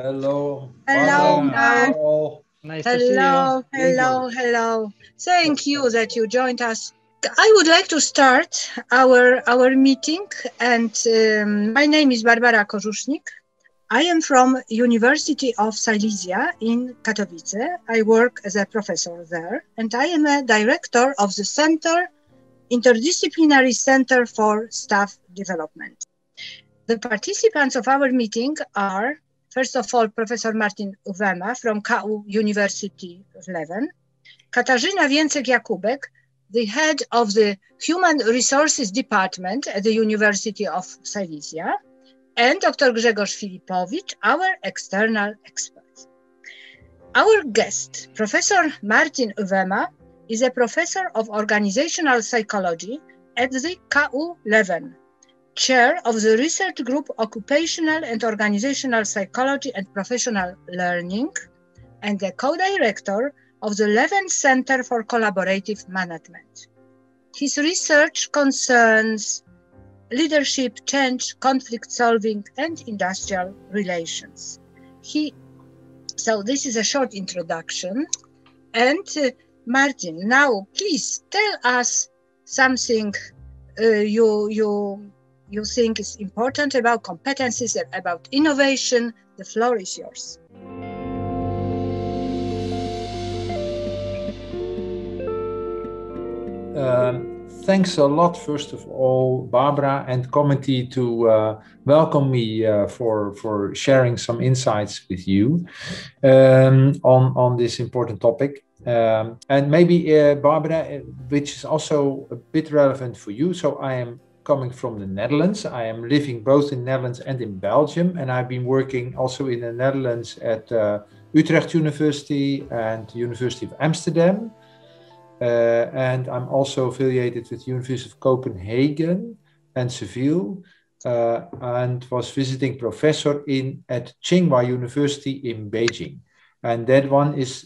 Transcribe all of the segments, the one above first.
Hello, Hello, Barbara. Mark. Hello. Nice to see you. Hello. Thank you that you joined us. I would like to start our meeting, and my name is Barbara Korzusznik. I am from University of Silesia in Katowice. I work as a professor there, and I am a director of the Interdisciplinary Center for Staff Development. The participants of our meeting are, first of all, Professor Martin Uwema from KU University of Leuven, Katarzyna Więcek-Jakubek, the head of the Human Resources Department at the University of Silesia, and Dr. Grzegorz Filipowicz, our external expert. Our guest, Professor Martin Uwema, is a professor of organizational psychology at the KU Leuven, chair of the research group Occupational and Organizational Psychology and Professional Learning, and the co-director of the Leuven Center for Collaborative Management. His research concerns leadership, change, conflict solving, and industrial relations. So this is a short introduction. And Martin, now please tell us something you think is important about competencies, about innovation. The floor is yours. Thanks a lot, first of all, Barbara and committee, to welcome me for sharing some insights with you on this important topic. And maybe, Barbara, which is also a bit relevant for you. So I am coming from the Netherlands. I am living both in Netherlands and in Belgium, and I've been working also in the Netherlands at Utrecht University and University of Amsterdam. And I'm also affiliated with University of Copenhagen and Seville, and was visiting professor at Tsinghua University in Beijing. And that one is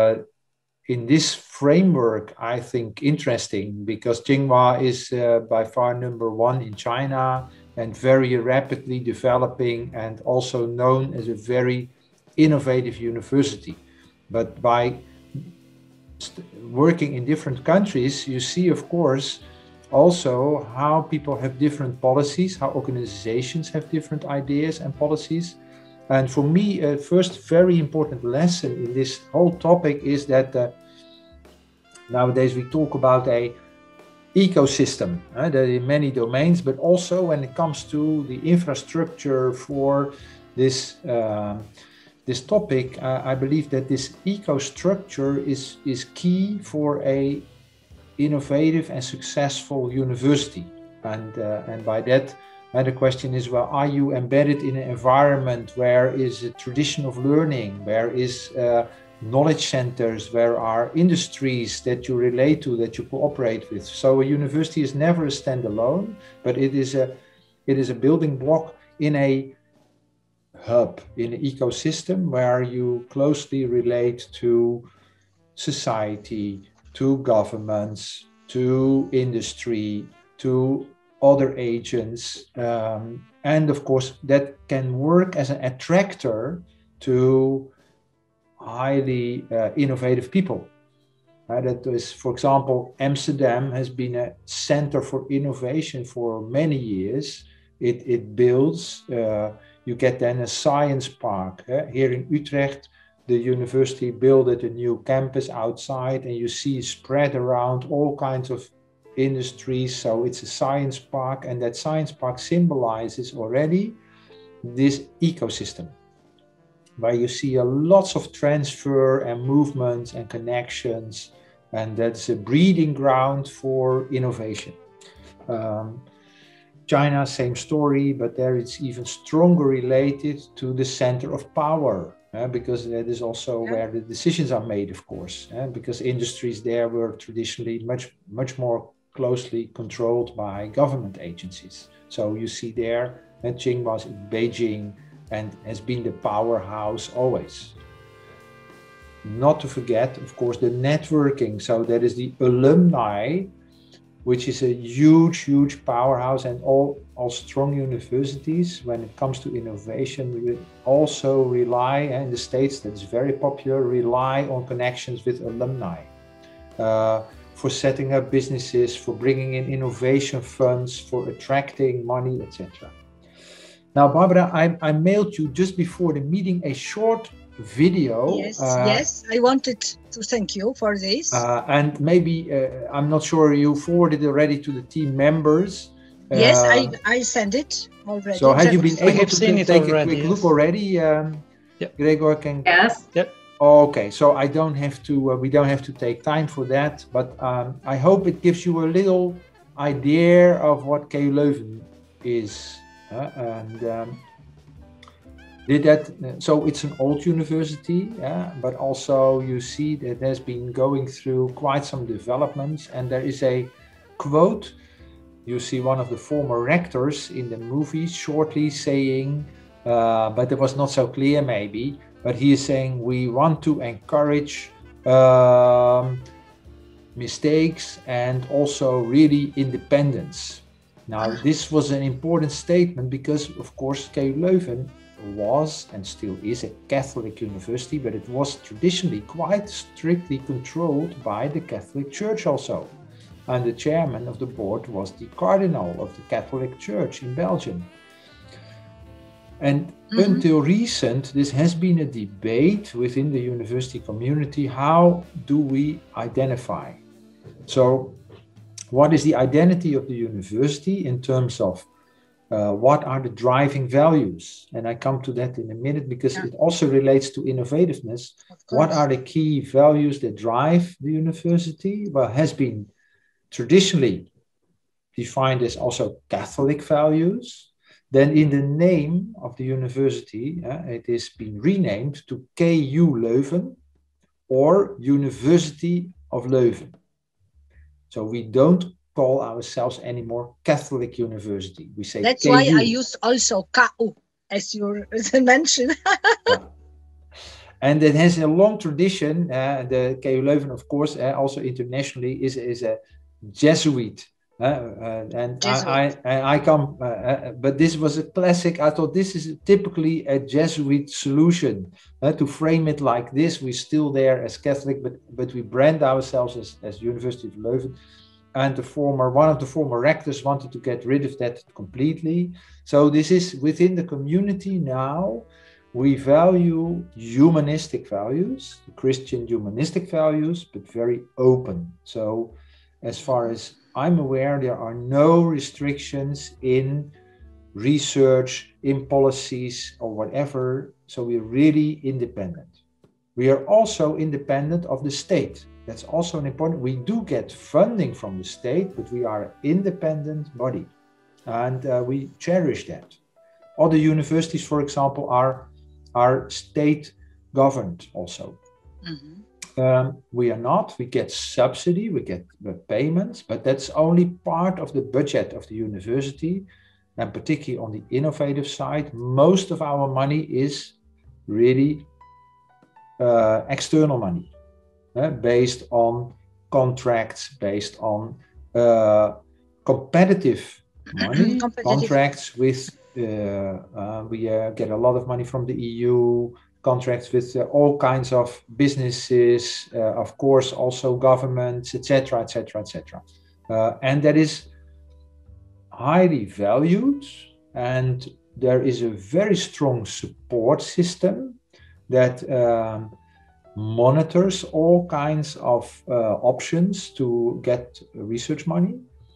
in this framework, I think, interesting, because Tsinghua is by far #1 in China and very rapidly developing, and also known as a very innovative university. But by working in different countries, you see, of course, also how people have different policies, how organizations have different ideas and policies. And for me, a first very important lesson in this whole topic is that nowadays we talk about a ecosystem that in many domains, but also when it comes to the infrastructure for this topic, I believe that this ecostructure is key for a innovative and successful university. And by that, the question is, well, are you embedded in an environment where is a tradition of learning, where is knowledge centers, where are industries that you relate to, that you cooperate with? So a university is never a standalone, but it is a building block in a hub, in an ecosystem where you closely relate to society, to governments, to industry, to other agents, and of course that can work as an attractor to highly innovative people. That is, for example, Amsterdam has been a center for innovation for many years. It builds, you get then a science park. Here in Utrecht, the university built a new campus outside, and you see spread around all kinds of industries. So it's a science park, and that science park symbolizes already this ecosystem, where you see lots of transfer and movements and connections, and that's a breeding ground for innovation. China, same story, but there it's even stronger related to the center of power, because that is also where the decisions are made, of course, because industries there were traditionally much more closely controlled by government agencies. So you see there that Tsinghua was in Beijing and has been the powerhouse always. Not to forget, of course, the networking. So that is the alumni which is a huge powerhouse, and all strong universities, when it comes to innovation, we also rely, in the States that's very popular, rely on connections with alumni for setting up businesses, for bringing in innovation funds, for attracting money, etc. Now, Barbara, I mailed you just before the meeting a short video. Yes, I wanted to thank you for this. And maybe, I'm not sure you forwarded it already to the team members. Yes, I sent it already. So have you been able to take a quick look already? Yep. Gregor can. Yes. Yep. Okay, so I don't have to. We don't have to take time for that. But I hope it gives you a little idea of what KU Leuven is. So it's an old university, but also you see that it has been going through quite some developments, and there is a quote. You see one of the former rectors in the movie shortly saying, but it was not so clear maybe, but he is saying we want to encourage mistakes and also really independence. Now, this was an important statement because, of course, KU Leuven was and still is a Catholic university, but it was traditionally quite strictly controlled by the Catholic Church also. And the chairman of the board was the cardinal of the Catholic Church in Belgium. And until recent, this has been a debate within the university community. How do we identify? So, what is the identity of the university in terms of what are the driving values? And I come to that in a minute because it also relates to innovativeness. What are the key values that drive the university? Well, has been traditionally defined as also Catholic values. Then in the name of the university, it has been renamed to KU Leuven or University of Leuven. So we don't call ourselves anymore Catholic University. We say that's KU. why I use also KU as you mentioned. And it has a long tradition. The KU Leuven, of course, also internationally is a Jesuit. I come, but this was a classic. I thought this is typically a Jesuit solution to frame it like this. We're still there as Catholic, but we brand ourselves as University of Leuven. And one of the former rectors wanted to get rid of that completely. So this is within the community now. We value humanistic values, Christian humanistic values, but very open. So as far as I'm aware, there are no restrictions in research, in policies or whatever. So we're really independent. We are also independent of the state. That's also an important. We do get funding from the state, but we are an independent body. And we cherish that. Other universities, for example, are state governed also. We are not. We get subsidy, we get payments, but that's only part of the budget of the university. And particularly on the innovative side, most of our money is really external money, based on contracts, based on competitive money, contracts with, we get a lot of money from the EU, contracts with all kinds of businesses, of course, also governments, etc., etc., etc. And that is highly valued, and there is a very strong support system that monitors all kinds of options to get research money,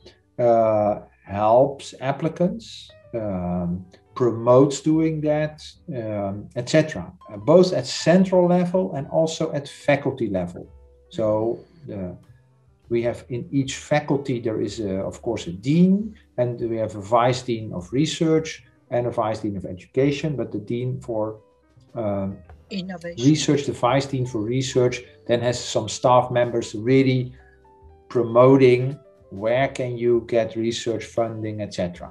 helps applicants, promotes doing that, etc. Both at central level and also at faculty level. So we have in each faculty, there is of course a dean, and we have a vice dean of research and a vice dean of education, but the dean for innovation research, the vice dean for research, then has some staff members really promoting where can you get research funding, etc.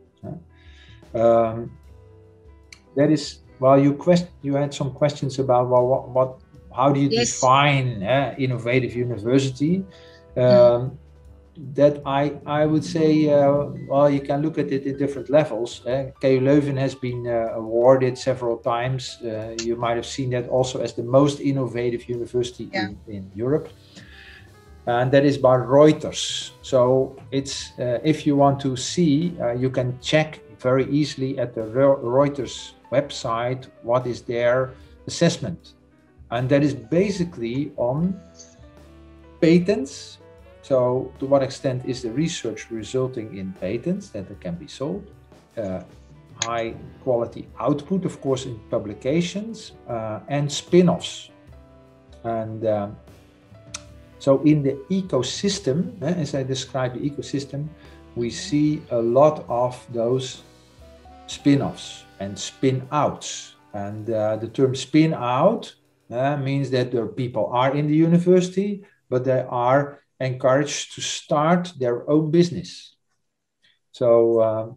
That is, well, you had some questions about, how do you define innovative university? that I would say, well, you can look at it in different levels. KU Leuven has been awarded several times. You might have seen that also as the most innovative university in Europe. And that is by Reuters. So it's if you want to see, you can check very easily at the Reuters website what is their assessment. And that is basically on patents. So to what extent is the research resulting in patents that can be sold? High quality output, of course, in publications and spin-offs. And so in the ecosystem, as I described the ecosystem, we see a lot of those spin-offs and spin-outs. And the term spin-out means that the people are in the university, but they are encouraged to start their own business. So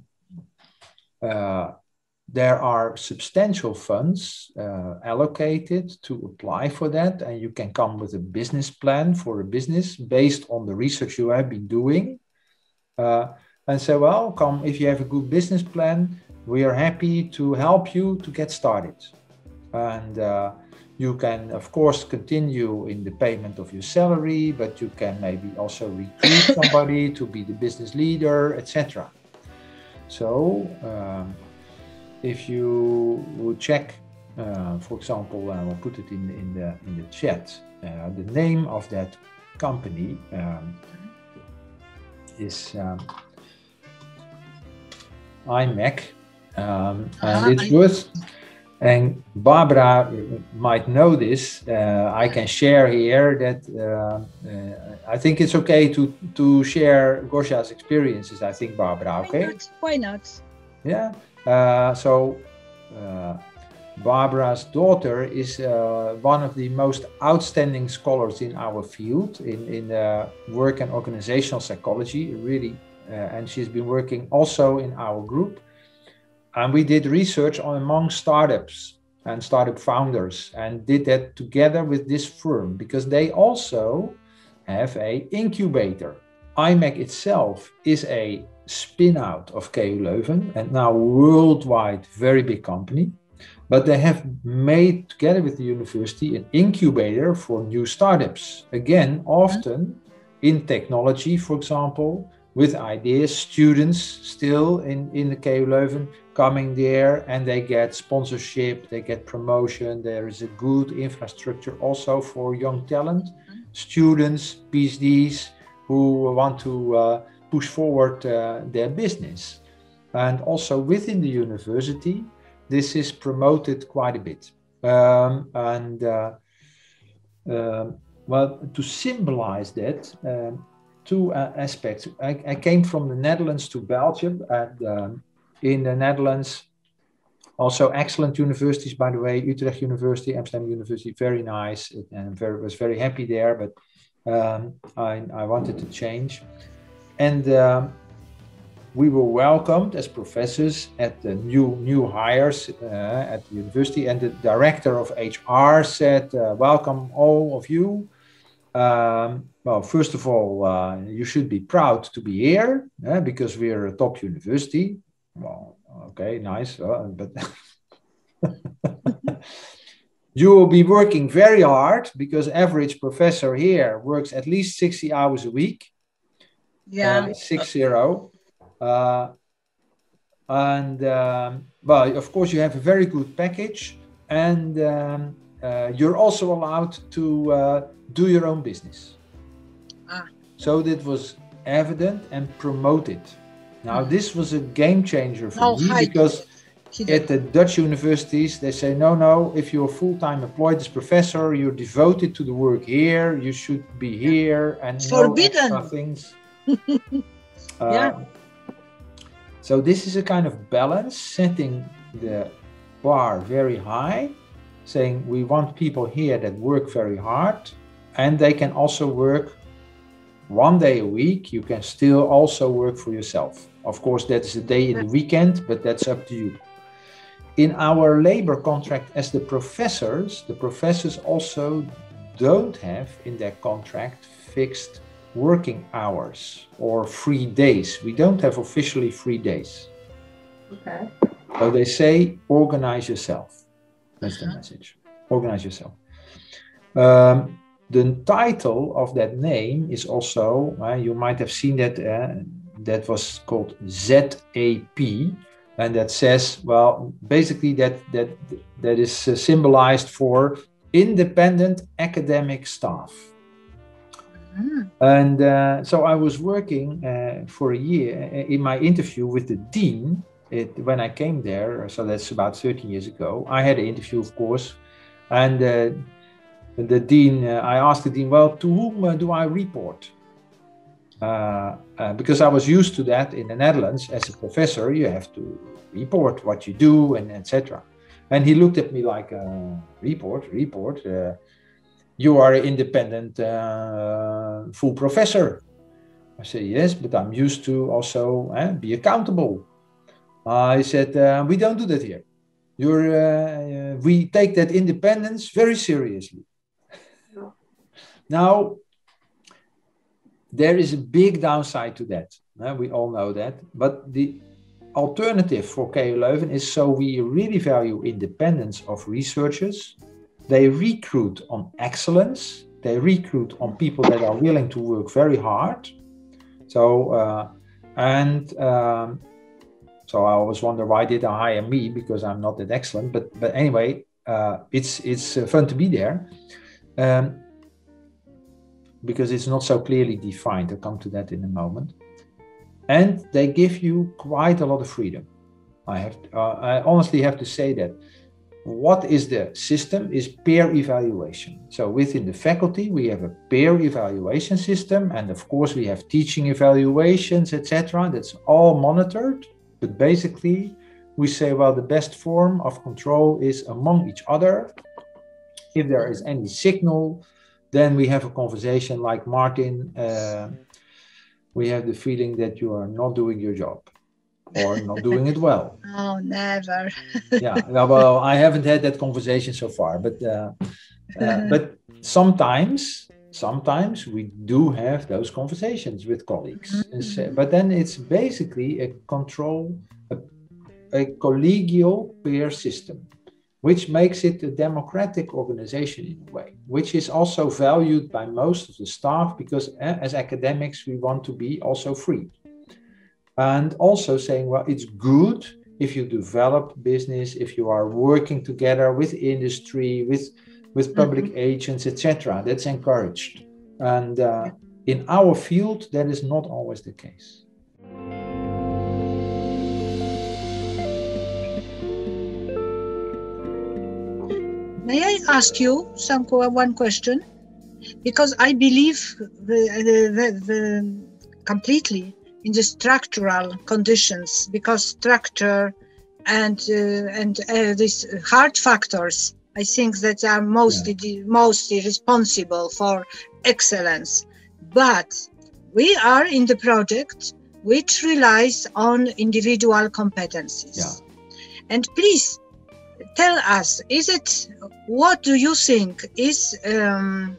there are substantial funds allocated to apply for that, and you can come with a business plan for a business based on the research you have been doing. And say, well, come, if you have a good business plan, we are happy to help you to get started. And you can, of course, continue in the payment of your salary, but you can maybe also recruit somebody to be the business leader, etc. So if you would check, for example, I will put it in the chat, the name of that company is IMEC, and it's worth. And Barbara might know this. I can share here that I think it's okay to share Gosha's experiences. I think, Barbara, okay? Why not? Yeah. So Barbara's daughter is one of the most outstanding scholars in our field in work and organizational psychology, really. And she's been working also in our group. And we did research among startups and startup founders and did that together with this firm because they also have an incubator. IMEC itself is a spin-out of KU Leuven and now worldwide very big company. But they have made together with the university an incubator for new startups. Again, often in technology, for example, with ideas, students still in the KU Leuven coming there and they get sponsorship, they get promotion. There is a good infrastructure also for young talent, students, PhDs who want to push forward their business. And also within the university, this is promoted quite a bit. Well, to symbolize that, two aspects. I came from the Netherlands to Belgium, and in the Netherlands, also excellent universities, by the way, Utrecht University, Amsterdam University, very nice, and was very happy there, but I wanted to change. And we were welcomed as professors at the new hires at the university, and the director of HR said, welcome all of you. Well, first of all, you should be proud to be here because we're a top university. Well, okay, nice, but you will be working very hard because average professor here works at least 60 hours a week. Yeah. 60. Well, of course, you have a very good package, and you're also allowed to do your own business. So that was evident and promoted. Now, this was a game changer for me because at the Dutch universities, they say, no, if you're full-time employed as professor, you're devoted to the work here, you should be here, and forbidden. No extra things. So this is a kind of balance, setting the bar very high, saying we want people here that work very hard, and they can also work 1 day a week. You can still also work for yourself. Of course, that is a day in the weekend, but that's up to you. In our labor contract as the professors also don't have in their contract fixed working hours or free days. We don't have officially free days. Okay. So they say, organize yourself. That's the message. Organize yourself. The title of that name is also, you might have seen that, that was called ZAP. And that says, well, basically that is symbolized for independent academic staff. And so I was working for a year in my interview with the dean. When I came there, so that's about 13 years ago, I had an interview, of course. And the dean, I asked the dean, well, to whom do I report? Because I was used to that in the Netherlands. As a professor, you have to report what you do and etc. And he looked at me like, report. You are an independent full professor. I said, yes, but I'm used to also be accountable. He said, we don't do that here. We take that independence very seriously. No. Now, there is a big downside to that. We all know that. But the alternative for KU Leuven is, so we really value independence of researchers. They recruit on excellence. They recruit on people that are willing to work very hard. So, so I always wonder, why did they hire me? Because I'm not that excellent. But anyway, it's fun to be there. Because it's not so clearly defined. I'll come to that in a moment. And they give you quite a lot of freedom. I honestly have to say that. What is the system is peer evaluation. So within the faculty, we have a peer evaluation system. And of course, we have teaching evaluations, etc. That's all monitored. But basically, we say, well, the best form of control is among each other. If there is any signal, then we have a conversation like, Martin, we have the feeling that you are not doing your job or not doing it well. Oh, never. Yeah, well, I haven't had that conversation so far, but sometimes we do have those conversations with colleagues. But then it's basically a collegial peer system, which makes it a democratic organization in a way, which is also valued by most of the staff, because as academics, we want to be also free. And also saying, well, it's good if you develop business, if you are working together with industry, with public agents, etc. That's encouraged. And in our field, that is not always the case. May I ask you one question? Because I believe completely in the structural conditions, because structure and these hard factors, I think that are mostly responsible for excellence. But we are in the project which relies on individual competencies. Yeah. And please tell us, what do you think is the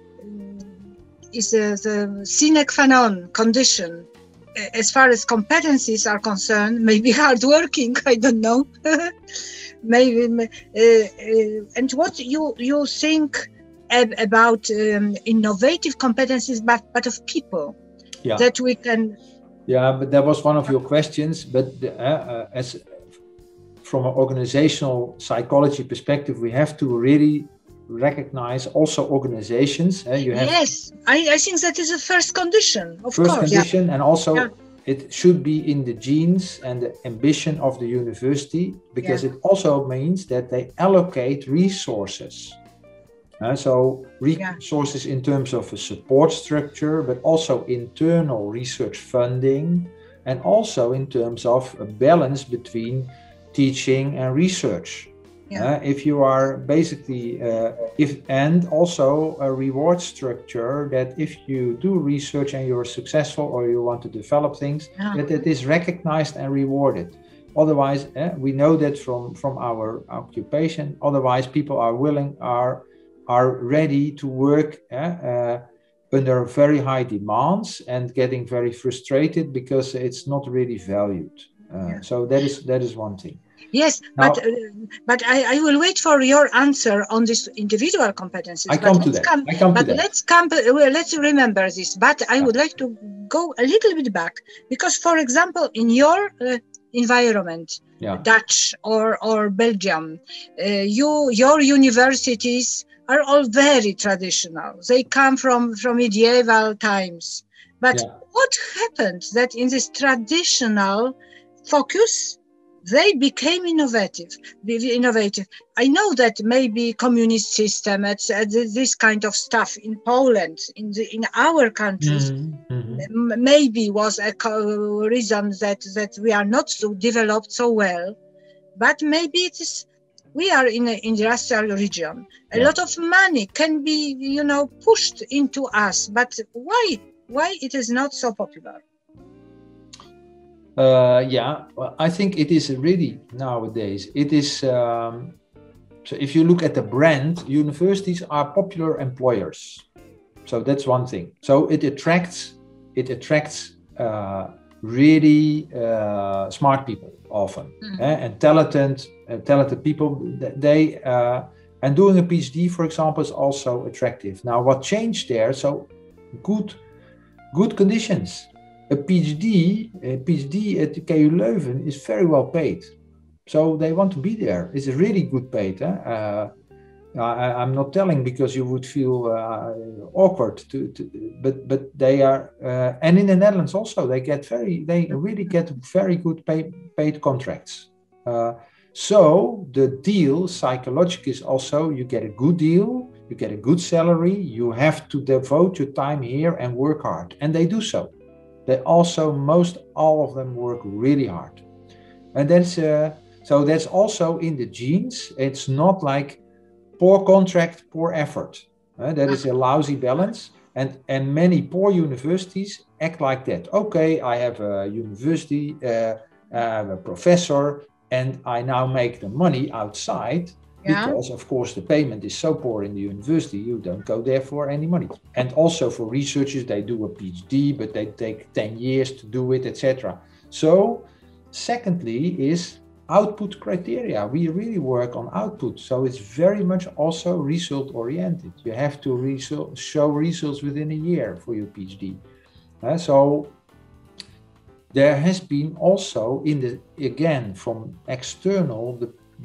sine qua non condition as far as competencies are concerned? Maybe hardworking, I don't know. Maybe, and what you think about innovative competencies, but of people, that we can. Yeah, but that was one of your questions. But as from an organizational psychology perspective, we have to really recognize also organizations. Yes, I think that is the first condition, of course. First condition, and also it should be in the genes and the ambition of the university, because it also means that they allocate resources. So resources in terms of a support structure, but also internal research funding, and also in terms of a balance between teaching and research. If you are basically, and also a reward structure that if you do research and you're successful or you want to develop things, that it is recognized and rewarded. Otherwise, we know that from our occupation. Otherwise, people are ready to work under very high demands and getting very frustrated because it's not really valued. So that is one thing. Yes, now, but I will wait for your answer on this individual competencies. I come to that. Let's remember this. But I would like to go a little bit back because, for example, in your environment, Dutch or Belgium, your universities are all very traditional. They come from medieval times. But what happened that in this traditional focus, they became innovative. I know that maybe communist system, this kind of stuff in Poland, in our countries, maybe was a reason that we are not so developed so well. But maybe it is. We are in an industrial region. A lot of money can be, pushed into us. But why it is not so popular? Well, I think it is really nowadays. It is so. If you look at the brand, universities are popular employers. So that's one thing. So it attracts really smart people often, and talented people. They and doing a PhD, for example, is also attractive. Now, what changed there? So good conditions. A PhD at the KU Leuven is very well paid. So they want to be there. It's really good paid. I'm not telling because you would feel awkward but they are, and in the Netherlands also, they really get very good paid contracts. So the deal psychologically is also, you get a good deal, you get a good salary, you have to devote your time here and work hard. And they do so. They also, all of them work really hard. And that's also in the genes. It's not like poor contract, poor effort. That is a lousy balance. And many poor universities act like that. Okay, I have a university, I have a professor, and I now make the money outside. Because, of course, the payment is so poor in the university, you don't go there for any money. And also for researchers, they do a PhD, but they take 10 years to do it, etc. So, secondly is output criteria. We really work on output. So it's very much also result-oriented. You have to show results within a year for your PhD. So there has been also, again, from external,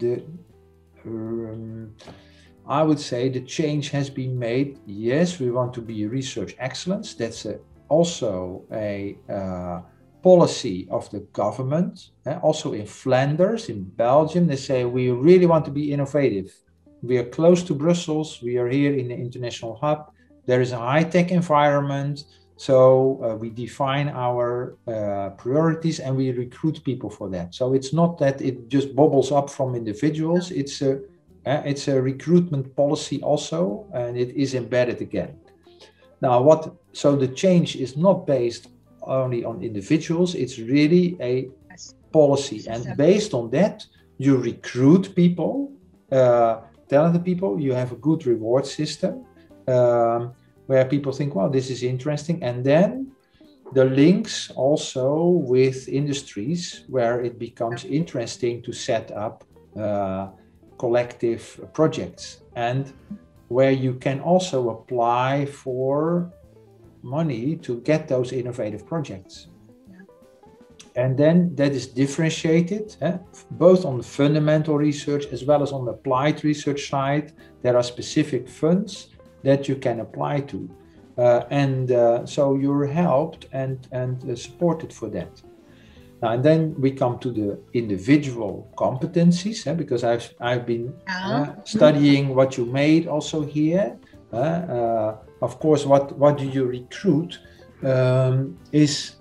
I would say the change has been made. Yes, we want to be research excellence. That's also a policy of the government. Also in Flanders, in Belgium, they say we really want to be innovative. We are close to Brussels. We are here in the international hub. There is a high-tech environment. So we define our priorities and we recruit people for that. So it's not that it just bubbles up from individuals. It's a recruitment policy also, and it is embedded again. Now, so the change is not based only on individuals. It's really a policy, and based on that, you recruit people, talented people. You have a good reward system. Where people think, well, this is interesting. And then the links also with industries where it becomes interesting to set up collective projects, and where you can also apply for money to get those innovative projects. And then that is differentiated, both on the fundamental research as well as on the applied research side. There are specific funds that you can apply to, so you're helped and supported for that. Now, and then we come to the individual competencies, because I've been studying what you made also here. Of course, what do you recruit is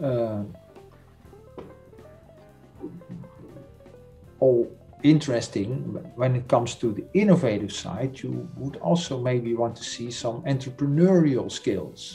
all interesting. When it comes to the innovative side, you would also maybe want to see some entrepreneurial skills.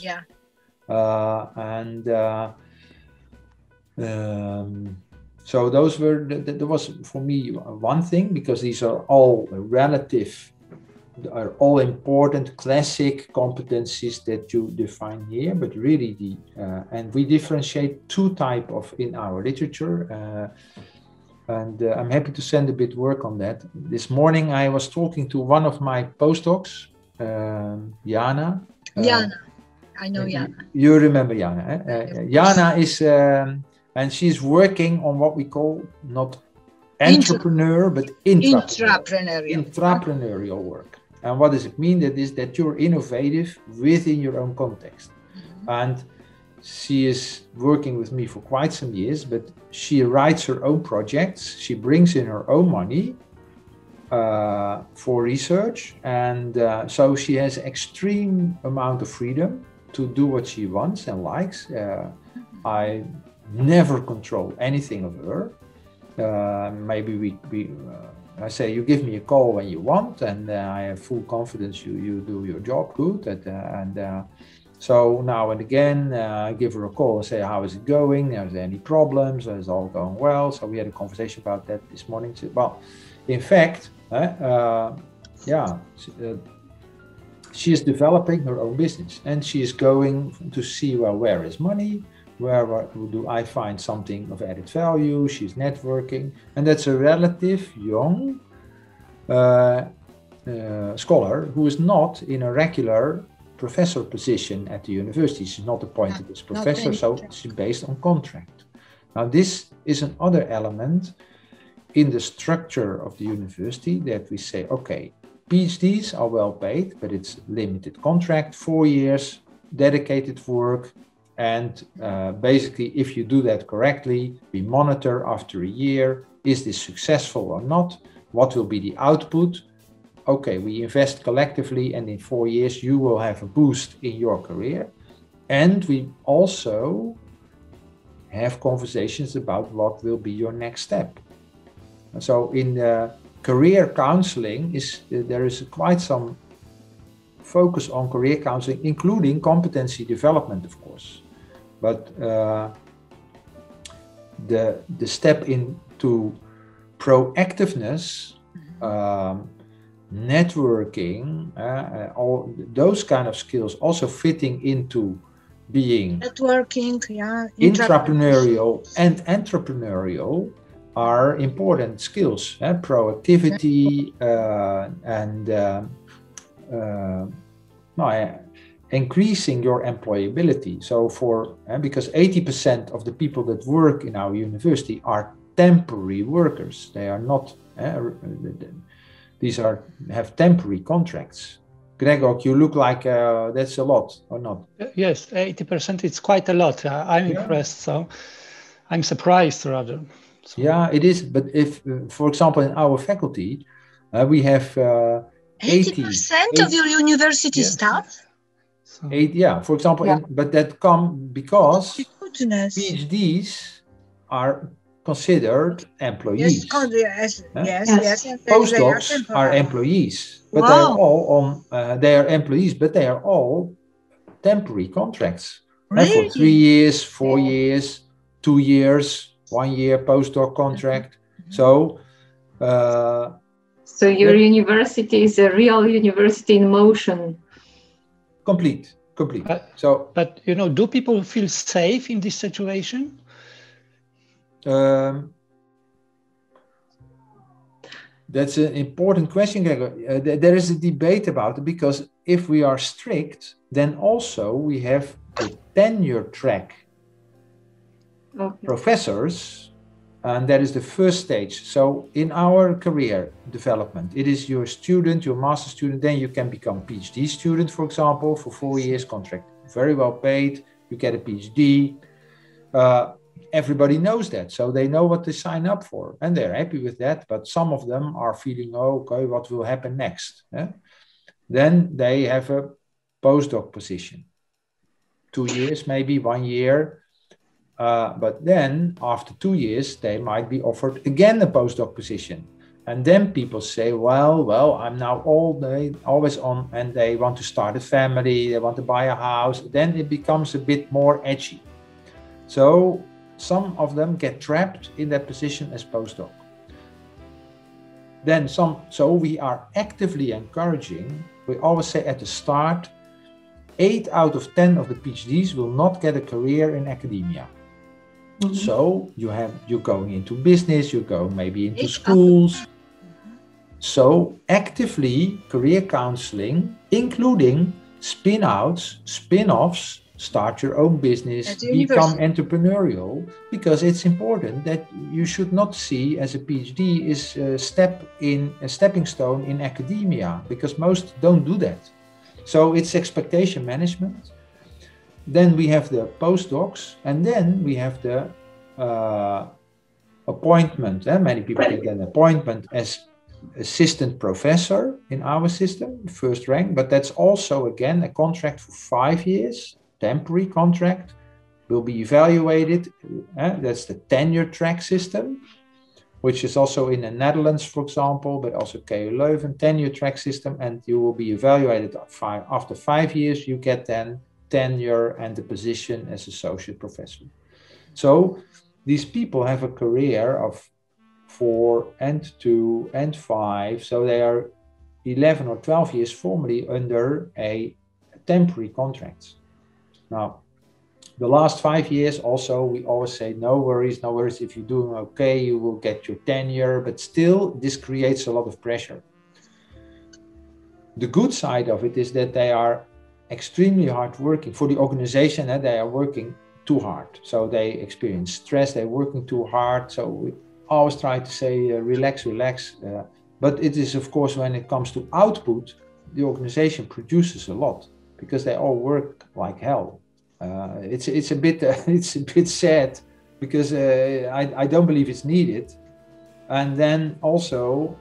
So there was for me one thing, because these are all relative are all important classic competencies that you define here, but really and we differentiate two types of in our literature, and I'm happy to send a bit work on that. This morning I was talking to one of my postdocs, Jana. Jana, I know Jana. You remember Jana? Jana is, and she's working on what we call not entrepreneur, but intrapreneurial work. And what does it mean? That is that you're innovative within your own context. Mm-hmm. And she is working with me for quite some years, but she writes her own projects. She brings in her own money for research. And so she has extreme amount of freedom to do what she wants and likes. I never control anything of her. Maybe I say, you give me a call when you want, and I have full confidence you do your job good. So now and again, I give her a call and say, how is it going? Are there any problems? Is all going well? So we had a conversation about that this morning. Well, in fact, she is developing her own business, and she is going to see, well, where is money? Where do I find something of added value? She's networking, and that's a relative young scholar who is not in a regular professor position at the university. She's not appointed as professor, so she's based on contract. Now, this is another element in the structure of the university that we say, okay, PhDs are well paid, but it's limited contract, 4 years, dedicated work. And basically, if you do that correctly, we monitor after a year, is this successful or not? What will be the output? Okay, we invest collectively, and in 4 years, you will have a boost in your career. And we also have conversations about what will be your next step. And so in career counseling, there is quite some focus on career counseling, including competency development, of course. But the step into proactiveness, networking, all those kind of skills also fitting into being networking, intrapreneurial and entrepreneurial are important skills. Proactivity increasing your employability. So because 80% of the people that work in our university are temporary workers. They are not, have temporary contracts. Gregor, you look like that's a lot, or not? Yes, 80%, it's quite a lot. I'm impressed, so I'm surprised rather. So. Yeah, it is. But if, for example, in our faculty, we have 80% of your university staff? So. For example, but that come because PhDs are considered employees. Yes. Postdocs are employees, but they are all on. They are employees, but they are all temporary contracts. Really? For 3 years, 4 years, 2 years, 1 year postdoc contract. So your university is a real university in motion. Complete. But do people feel safe in this situation? That's an important question, Gregor. There is a debate about it, because if we are strict, then also we have the tenure track professors, and that is the first stage. So in our career development, it is your student, your master student, then you can become PhD student, for example, for 4 years contract, very well paid, you get a PhD. Everybody knows that, so they know what to sign up for, and they're happy with that. But some of them are feeling, okay, what will happen next? Then they have a postdoc position, 2 years, maybe 1 year. But then after 2 years, they might be offered again a postdoc position. And then people say, well, I'm now always on, and they want to start a family, they want to buy a house. Then it becomes a bit more edgy. So some of them get trapped in that position as postdoc. then so we are actively encouraging. We always say at the start, 8 out of 10 of the PhDs will not get a career in academia. Mm-hmm. So you're going into business, you're going maybe into schools. So actively career counseling, including spin-outs, spin-offs, start your own business, become entrepreneurial, because it's important that you should not see as a PhD is a stepping stone in academia, because most don't do that. So it's expectation management. Then we have the postdocs, and then we have the appointment. Many people get an appointment as assistant professor in our system, first rank, but that's also again a contract for 5 years, temporary contract, will be evaluated. That's the tenure track system, which is also in the Netherlands, for example, but also KU Leuven, tenure track system, and you will be evaluated after 5 years. You get then tenure and the position as associate professor. So these people have a career of 4 and 2 and 5, so they are 11 or 12 years formally under a temporary contract. Now, the last 5 years also, we always say, no worries, if you're doing okay, you will get your tenure, but still this creates a lot of pressure. The good side of it is that they are extremely hard working. For the organization, they are working too hard. So they experience stress, they're working too hard. So we always try to say, relax. But it is, of course, when it comes to output, the organization produces a lot because they all work like hell. It's a bit sad because I don't believe it's needed. And then also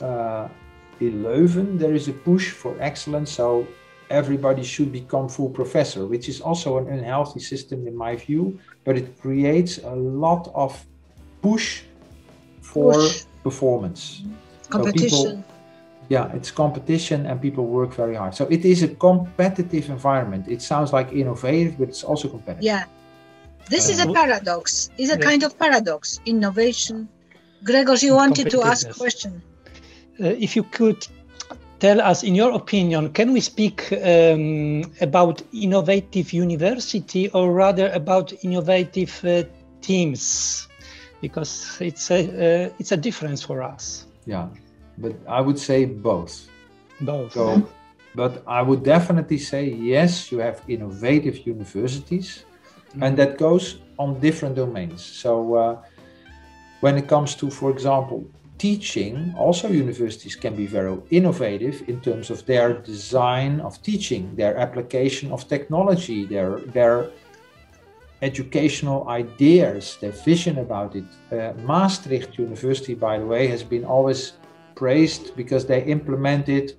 in Leuven, there is a push for excellence. So everybody should become full professor, which is also an unhealthy system in my view, but it creates a lot of push for performance. Competition. So it's competition and people work very hard. So it is a competitive environment. It sounds like innovative, but it's also competitive. Yeah. This is a paradox. It's a kind of paradox. Innovation. Grzegorz, you wanted to ask a question. If you could tell us, in your opinion, can we speak about innovative university or rather about innovative teams? Because it's a difference for us. Yeah, but I would say both. Both. So, but I would definitely say yes, you have innovative universities, and that goes on different domains. So when it comes to, for example, teaching, also universities can be very innovative in terms of their design of teaching, their application of technology, their educational ideas, their vision about it. Maastricht University, by the way, has been always praised because they implemented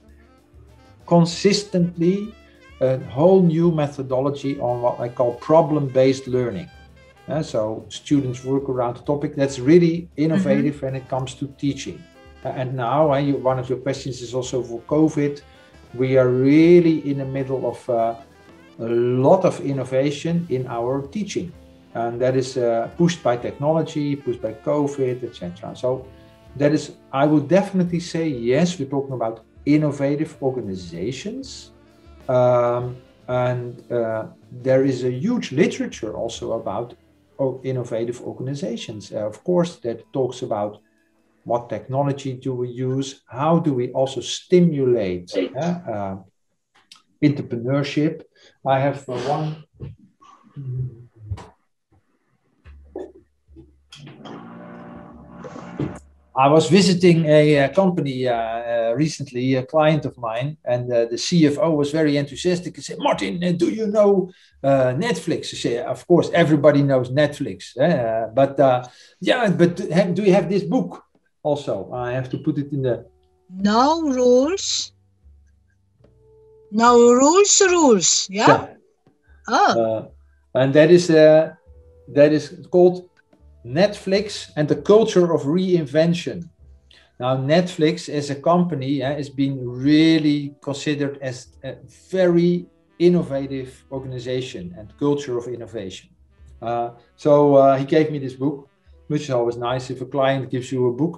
consistently a whole new methodology on what I call problem-based learning. So students work around the topic. That's really innovative when it comes to teaching. And now, one of your questions is also for COVID. We are really in the middle of a lot of innovation in our teaching, and that is pushed by technology, pushed by COVID, etc. So that is, I would definitely say yes, we're talking about innovative organizations, and there is a huge literature also about innovative organizations, of course, that talks about what technology do we use, how do we also stimulate entrepreneurship. I have one. I was visiting a company recently, a client of mine, and the CFO was very enthusiastic and said, "Martin, do you know Netflix?" I said, "Of course, everybody knows Netflix, but do you have this book also?" I have to put it in the. No rules. No rules. Yeah. And that is called Netflix and the Culture of Reinvention. Now, Netflix as a company has been really considered as a very innovative organization and culture of innovation. So he gave me this book, which is always nice if a client gives you a book.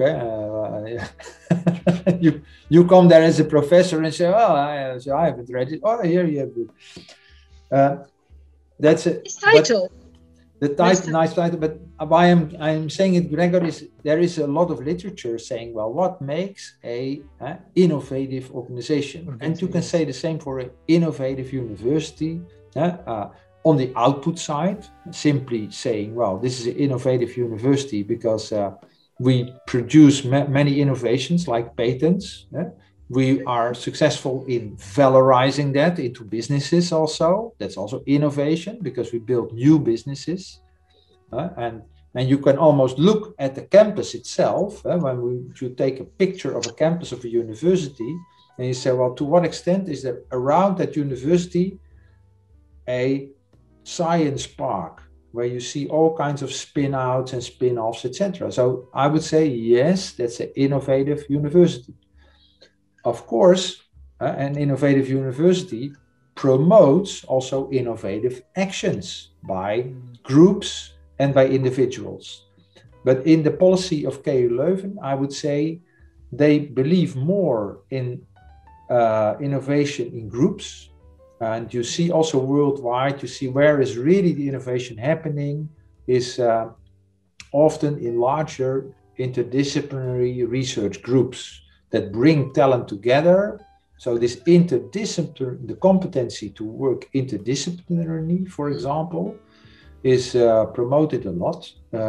You come there as a professor and say, "Oh, I haven't read it." "Oh, here you have a book." That's a title. The title, nice title, but why I'm saying it, Gregor, is there is a lot of literature saying, well, what makes a innovative organization? And you can say the same for an innovative university. On the output side, simply saying, well, this is an innovative university because we produce many innovations like patents. We are successful in valorizing that into businesses also. That's also innovation because we build new businesses. And you can almost look at the campus itself when you take a picture of a campus of a university and you say, well, to what extent is there around that university a science park where you see all kinds of spin-outs and spin-offs, etc. So I would say, yes, that's an innovative university. Of course, an innovative university promotes also innovative actions by groups and by individuals. But in the policy of KU Leuven, I would say they believe more in innovation in groups. And you see also worldwide, you see where is really the innovation happening is often in larger interdisciplinary research groups that bring talent together. So this interdisciplinary, the competency to work interdisciplinarily, for example, is promoted a lot.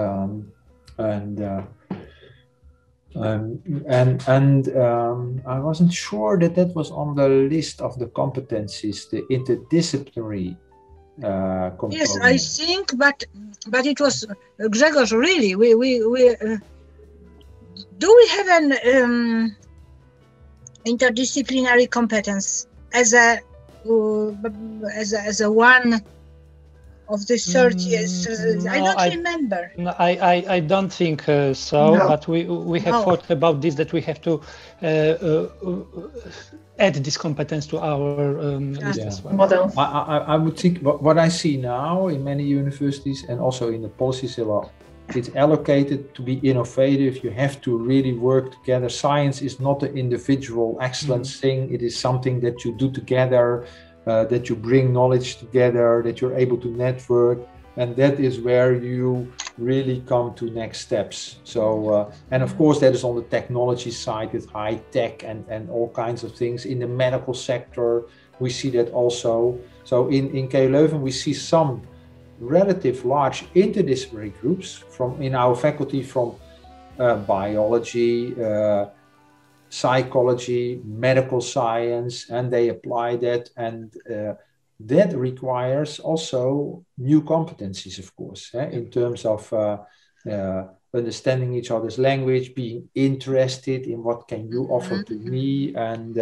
I wasn't sure that was on the list of the competencies, the interdisciplinary component. Yes, I think, but it was Grzegorz. Really, we do we have an interdisciplinary competence as a one of the 30 I don't remember. No, I don't think so, no. But we have thought about this, that we have to add this competence to our list as well. Model. I would think what I see now in many universities and also in the policies, well, it's allocated to be innovative. You have to really work together. Science is not an individual excellence thing. It is something that you do together, that you bring knowledge together, that you're able to network. And that is where you really come to next steps. So, and of course, that is on the technology side with high tech and all kinds of things. In the medical sector, we see that also. So in KU Leuven, we see some relative large interdisciplinary groups in our faculty from biology, psychology, medical science, and they apply that, and that requires also new competencies, of course, in terms of understanding each other's language, being interested in what can you offer to me, and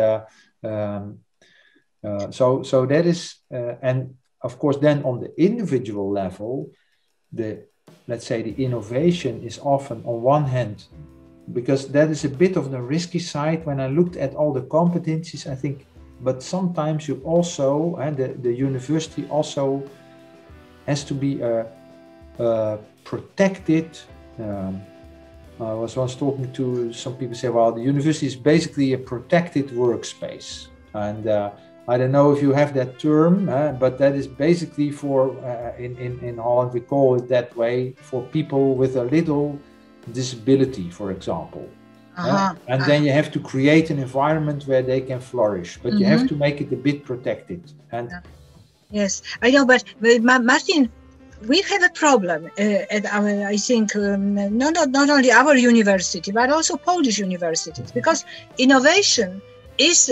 so that is and of course, then on the individual level, let's say the innovation is often on one hand, because that is a bit of the risky side. When I looked at all the competencies, I think, but sometimes you also, the university also has to be protected. I was once talking to some people say, well, the university is basically a protected workspace. And I don't know if you have that term, but that is basically for, in Holland, we call it that way, for people with a little disability, for example. And then you have to create an environment where they can flourish, but you have to make it a bit protected. And yes, I know, but Martin, we have a problem at our, I think, not only our university, but also Polish universities, because innovation is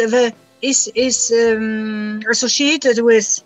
associated with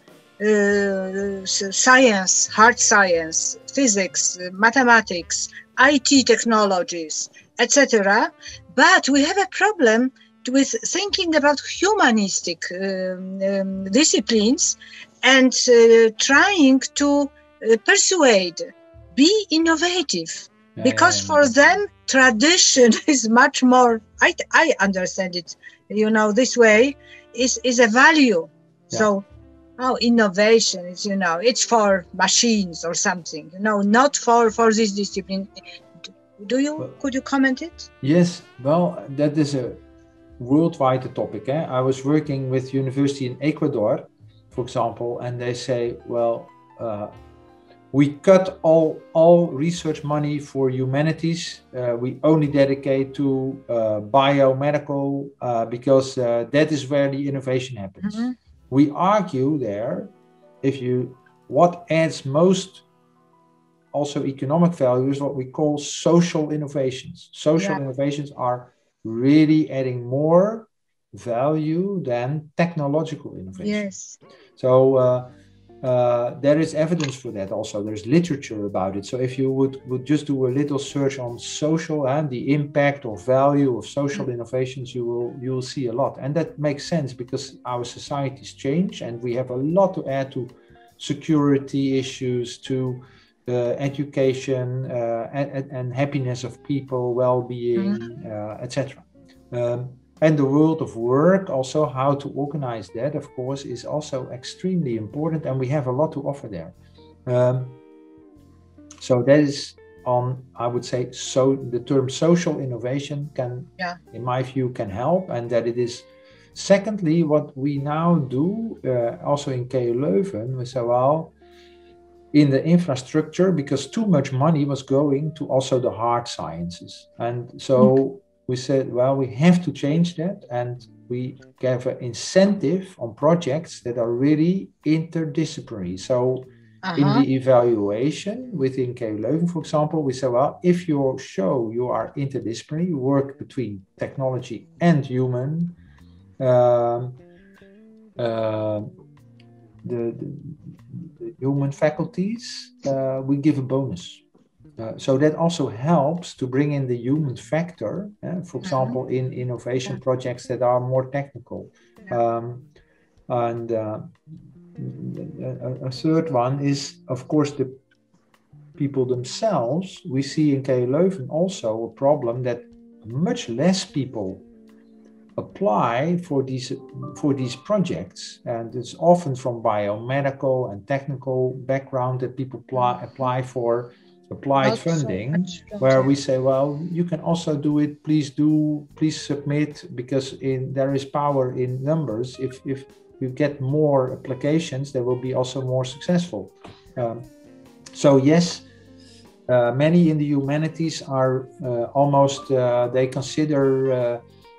science, hard science, physics, mathematics, IT technologies, etc. But we have a problem with thinking about humanistic disciplines and trying to persuade, be innovative, because for them tradition is much more, I understand it, this way, is a value. So innovation is, it's for machines or something, not for this discipline. Could you comment it? Yes, well, that is a worldwide topic. I was working with university in Ecuador, for example, and they say, well, we cut all research money for humanities. We only dedicate to biomedical because that is where the innovation happens. Mm-hmm. We argue there, what adds most also economic value is what we call social innovations. Social innovations are really adding more value than technological innovation. Yes. So there is evidence for that also. There's literature about it. So if you would just do a little search on social and the impact or value of social innovations, you will see a lot. And that makes sense because our societies change and we have a lot to add to security issues, to education and happiness of people, well-being, etc. And the world of work, also how to organize that, of course, is also extremely important, and we have a lot to offer there. So that is on, I would say, so the term social innovation can, in my view, can help, and that it is. Secondly, what we now do, also in KU Leuven, we say, well, in the infrastructure, because too much money was going to also the hard sciences. And so we said, well, we have to change that. And we gave an incentive on projects that are really interdisciplinary. So in the evaluation within KU Leuven, for example, we said, well, if you show you are interdisciplinary, you work between technology and human, the human faculties, we give a bonus. So that also helps to bring in the human factor, for example, in innovation projects that are more technical. And a third one is, of course, the people themselves. We see in KU Leuven also a problem that much less people apply for these projects, and it's often from biomedical and technical background that people apply for applied funding, where we say, well, you can also do it, please submit, because there is power in numbers. If you get more applications, they will be also more successful. So yes, many in the humanities are almost, they consider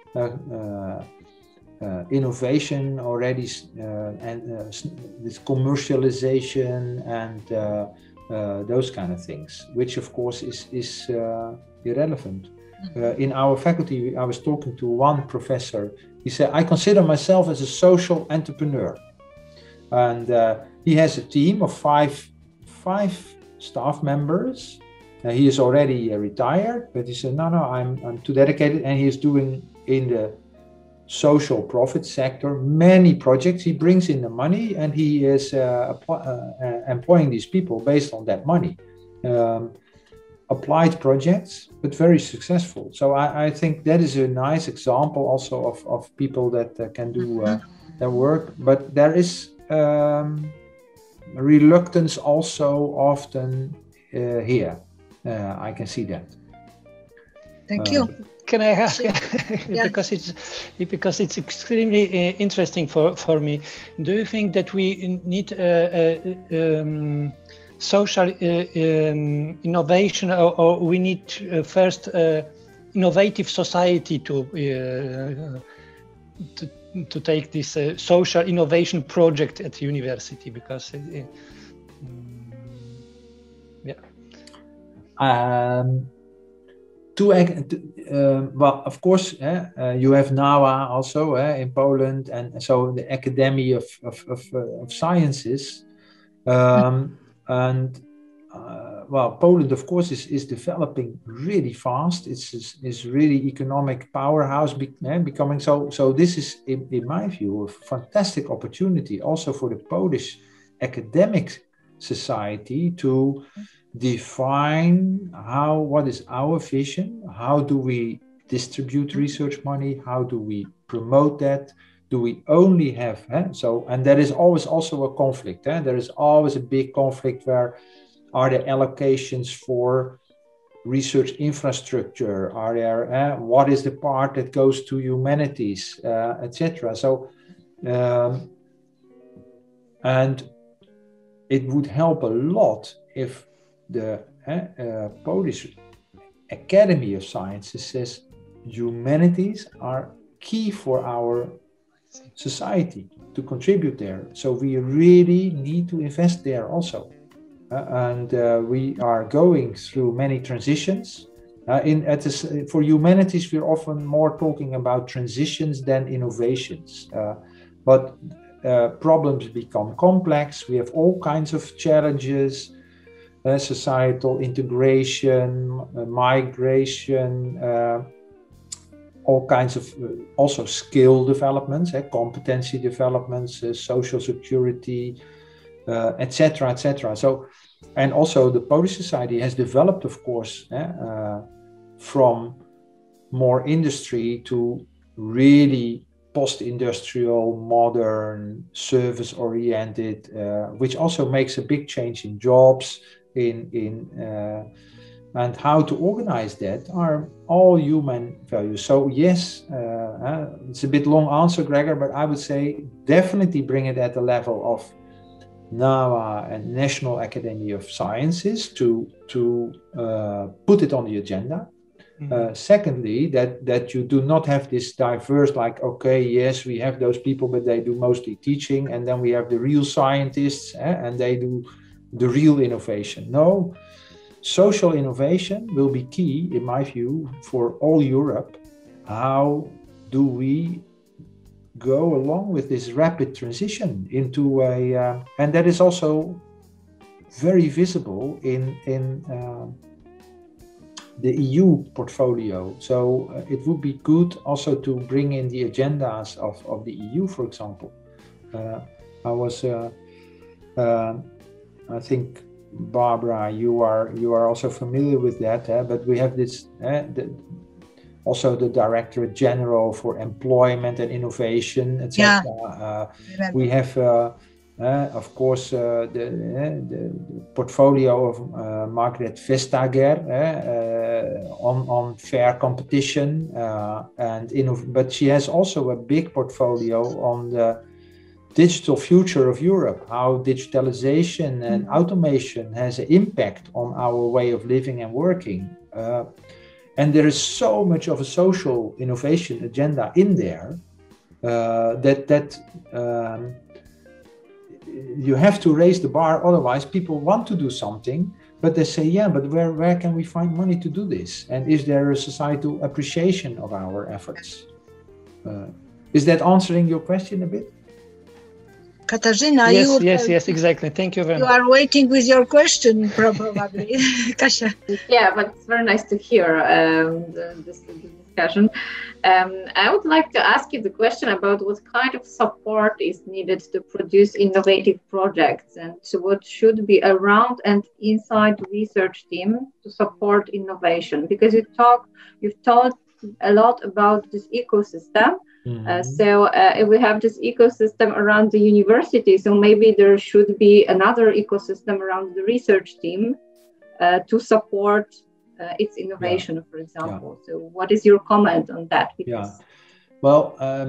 innovation already and this commercialization and those kind of things, which of course is irrelevant. In our faculty, I was talking to one professor. He said, I consider myself as a social entrepreneur. And he has a team of five staff members. He is already retired, but he said, no, I'm too dedicated. And he is doing in the social profit sector many projects. He brings in the money and he is employing these people based on that money. Applied projects, but very successful. So I think that is a nice example also of people that can do their work. But there is reluctance also often here. I can see that. Thank you. Can I ask, because it's extremely interesting for me. Do you think that we need social innovation, or we need first innovative society to take this social innovation project at university? Because well, of course, you have NAWA also in Poland, and so the Academy of Sciences, and well, Poland, of course, is developing really fast. It's really economic powerhouse becoming. So this is, in my view, a fantastic opportunity also for the Polish academic society to define what is our vision, how do we distribute research money, how do we promote that, do we only have, and there is always also a conflict, there is always a big conflict where are the allocations for research infrastructure? Are there, what is the part that goes to humanities, etc.? So, and it would help a lot if the Polish Academy of Sciences says humanities are key for our society to contribute there. So we really need to invest there also. And we are going through many transitions. For humanities, we're often more talking about transitions than innovations. But problems become complex. We have all kinds of challenges, societal integration, migration, all kinds of also skill developments, competency developments, social security, etc., etc. So, and also the Polish society has developed, of course, from more industry to really post-industrial, modern, service-oriented, which also makes a big change in jobs, and how to organize that are all human values. So yes, it's a bit long answer, Gregor, but I would say definitely bring it at the level of NAWA and National Academy of Sciences to put it on the agenda. Secondly, that you do not have this diverse, like, okay, yes, we have those people, but they do mostly teaching, and then we have the real scientists, and they do the real innovation. No, social innovation will be key, in my view, for all Europe. How do we go along with this rapid transition into and that is also very visible in the EU portfolio. So it would be good also to bring in the agendas of the EU, for example. I think, Barbara, you are also familiar with that, but we have this also the Directorate General for Employment and Innovation, etc. Yeah. We have, of course, the portfolio of Margrethe Vestager on fair competition, but she has also a big portfolio on the digital future of Europe, how digitalization and automation has an impact on our way of living and working. And there is so much of a social innovation agenda in there that you have to raise the bar. Otherwise, people want to do something, but they say, yeah, but where can we find money to do this? And is there a societal appreciation of our efforts? Is that answering your question a bit? Katarzyna, yes, exactly. Thank you very much. You are waiting with your question, probably. Kasia. Yeah, but it's very nice to hear this discussion. I would like to ask you the question about what kind of support is needed to produce innovative projects, and what should be around and inside the research team to support innovation. Because you've talked a lot about this ecosystem. So if we have this ecosystem around the university, so maybe there should be another ecosystem around the research team to support its innovation, for example. So what is your comment on that? Well,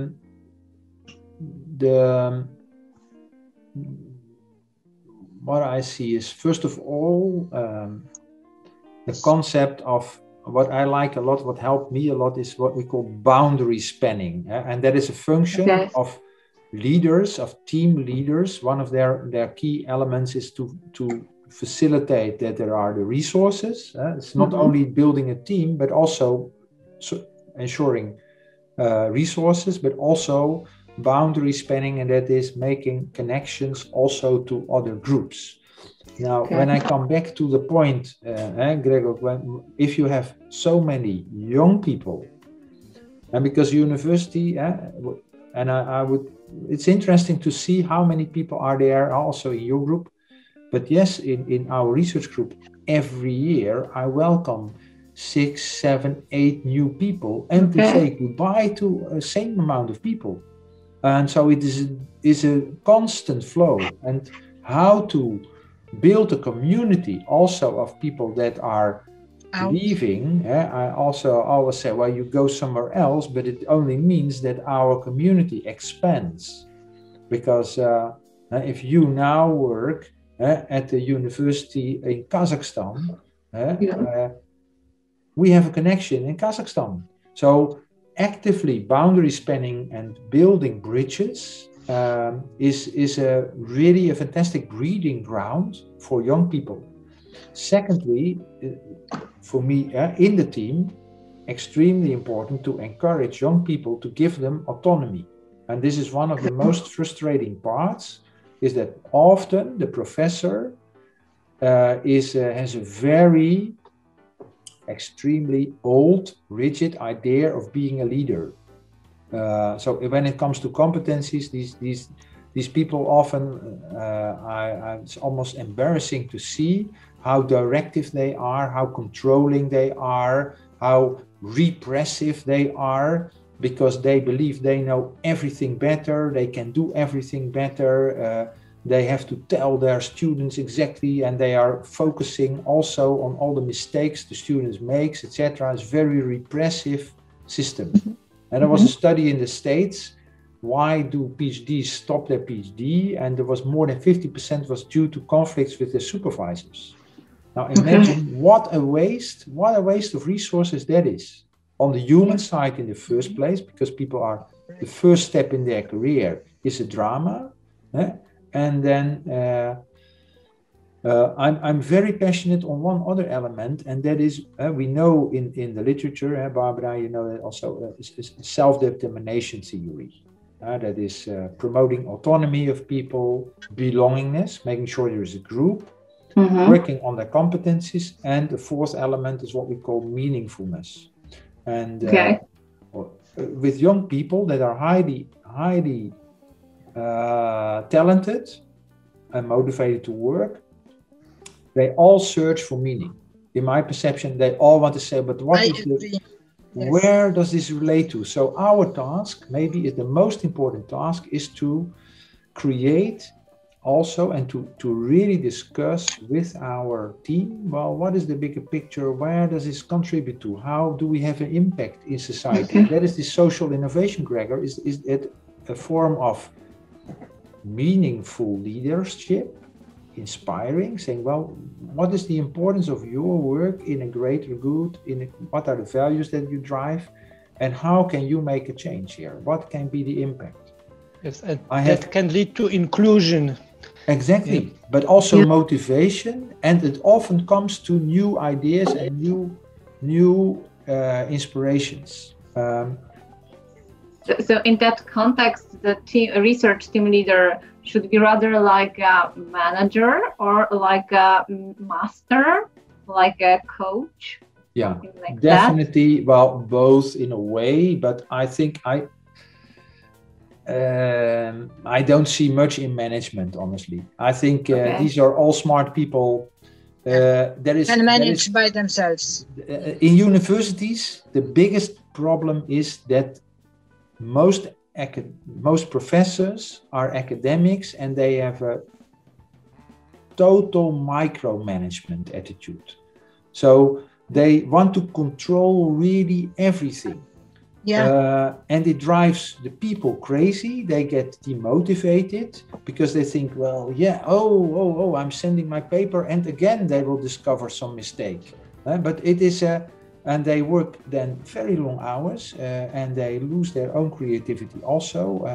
what I see is, first of all, the concept of what I like a lot, what helped me a lot, is what we call boundary spanning. And that is a function of leaders, of team leaders. One of their key elements is to facilitate that there are the resources. It's not only building a team, but also ensuring resources, but also boundary spanning, and that is making connections also to other groups. Now, when I come back to the point, Gregor, if you have so many young people, and because university, and it's interesting to see how many people are there also in your group. But yes, in our research group, every year I welcome 6, 7, 8 new people, and to say goodbye to the same amount of people. And so it is a constant flow, and how to build a community also of people that are leaving, I also always say, well, you go somewhere else, but it only means that our community expands. Because if you now work at the university in Kazakhstan, we have a connection in Kazakhstan. So actively boundary spanning and building bridges is really a fantastic breeding ground for young people. Secondly, for me, in the team, extremely important to encourage young people to give them autonomy. And this is one of the most frustrating parts, is that often the professor has a very extremely old, rigid idea of being a leader. So when it comes to competencies, these people often, it's almost embarrassing to see how directive they are, how controlling they are, how repressive they are, because they believe they know everything better, they can do everything better, they have to tell their students exactly, and they are focusing also on all the mistakes the students make, etc. It's a very repressive system. And there was a study in the States, why do PhDs stop their PhD? And there was more than 50% was due to conflicts with their supervisors. Now imagine what a waste of resources that is. On the human side in the first place, because people are, the first step in their career is a drama. And then I'm very passionate on one other element, and that is, we know in the literature, Barbara, you know that also, self-determination theory. That is promoting autonomy of people, belongingness, making sure there is a group, working on their competencies, and the fourth element is what we call meaningfulness. And with young people that are highly talented and motivated to work, they all search for meaning. In my perception, they all want to say, but what where does this relate to? So our task, maybe is the most important task, is to create also and to really discuss with our team, well, what is the bigger picture? Where does this contribute to? How do we have an impact in society? That is the social innovation, Gregor. Is it a form of meaningful leadership, inspiring, saying, well, what is the importance of your work in a greater good? What are the values that you drive? And how can you make a change here? What can be the impact? Yes, and that can lead to inclusion. Exactly, but also motivation, and it often comes to new ideas and new inspirations. So in that context, the research team leader should be rather like a manager or like a master, like a coach? Yeah, like definitely. That? Well, both in a way, but I think I don't see much in management, honestly. I think these are all smart people. And managed by themselves. In universities, the biggest problem is that most professors are academics, and they have a total micromanagement attitude. So they want to control really everything. And it drives the people crazy. They get demotivated because they think, well, I'm sending my paper, and again they will discover some mistake. But it is and they work then very long hours, and they lose their own creativity also.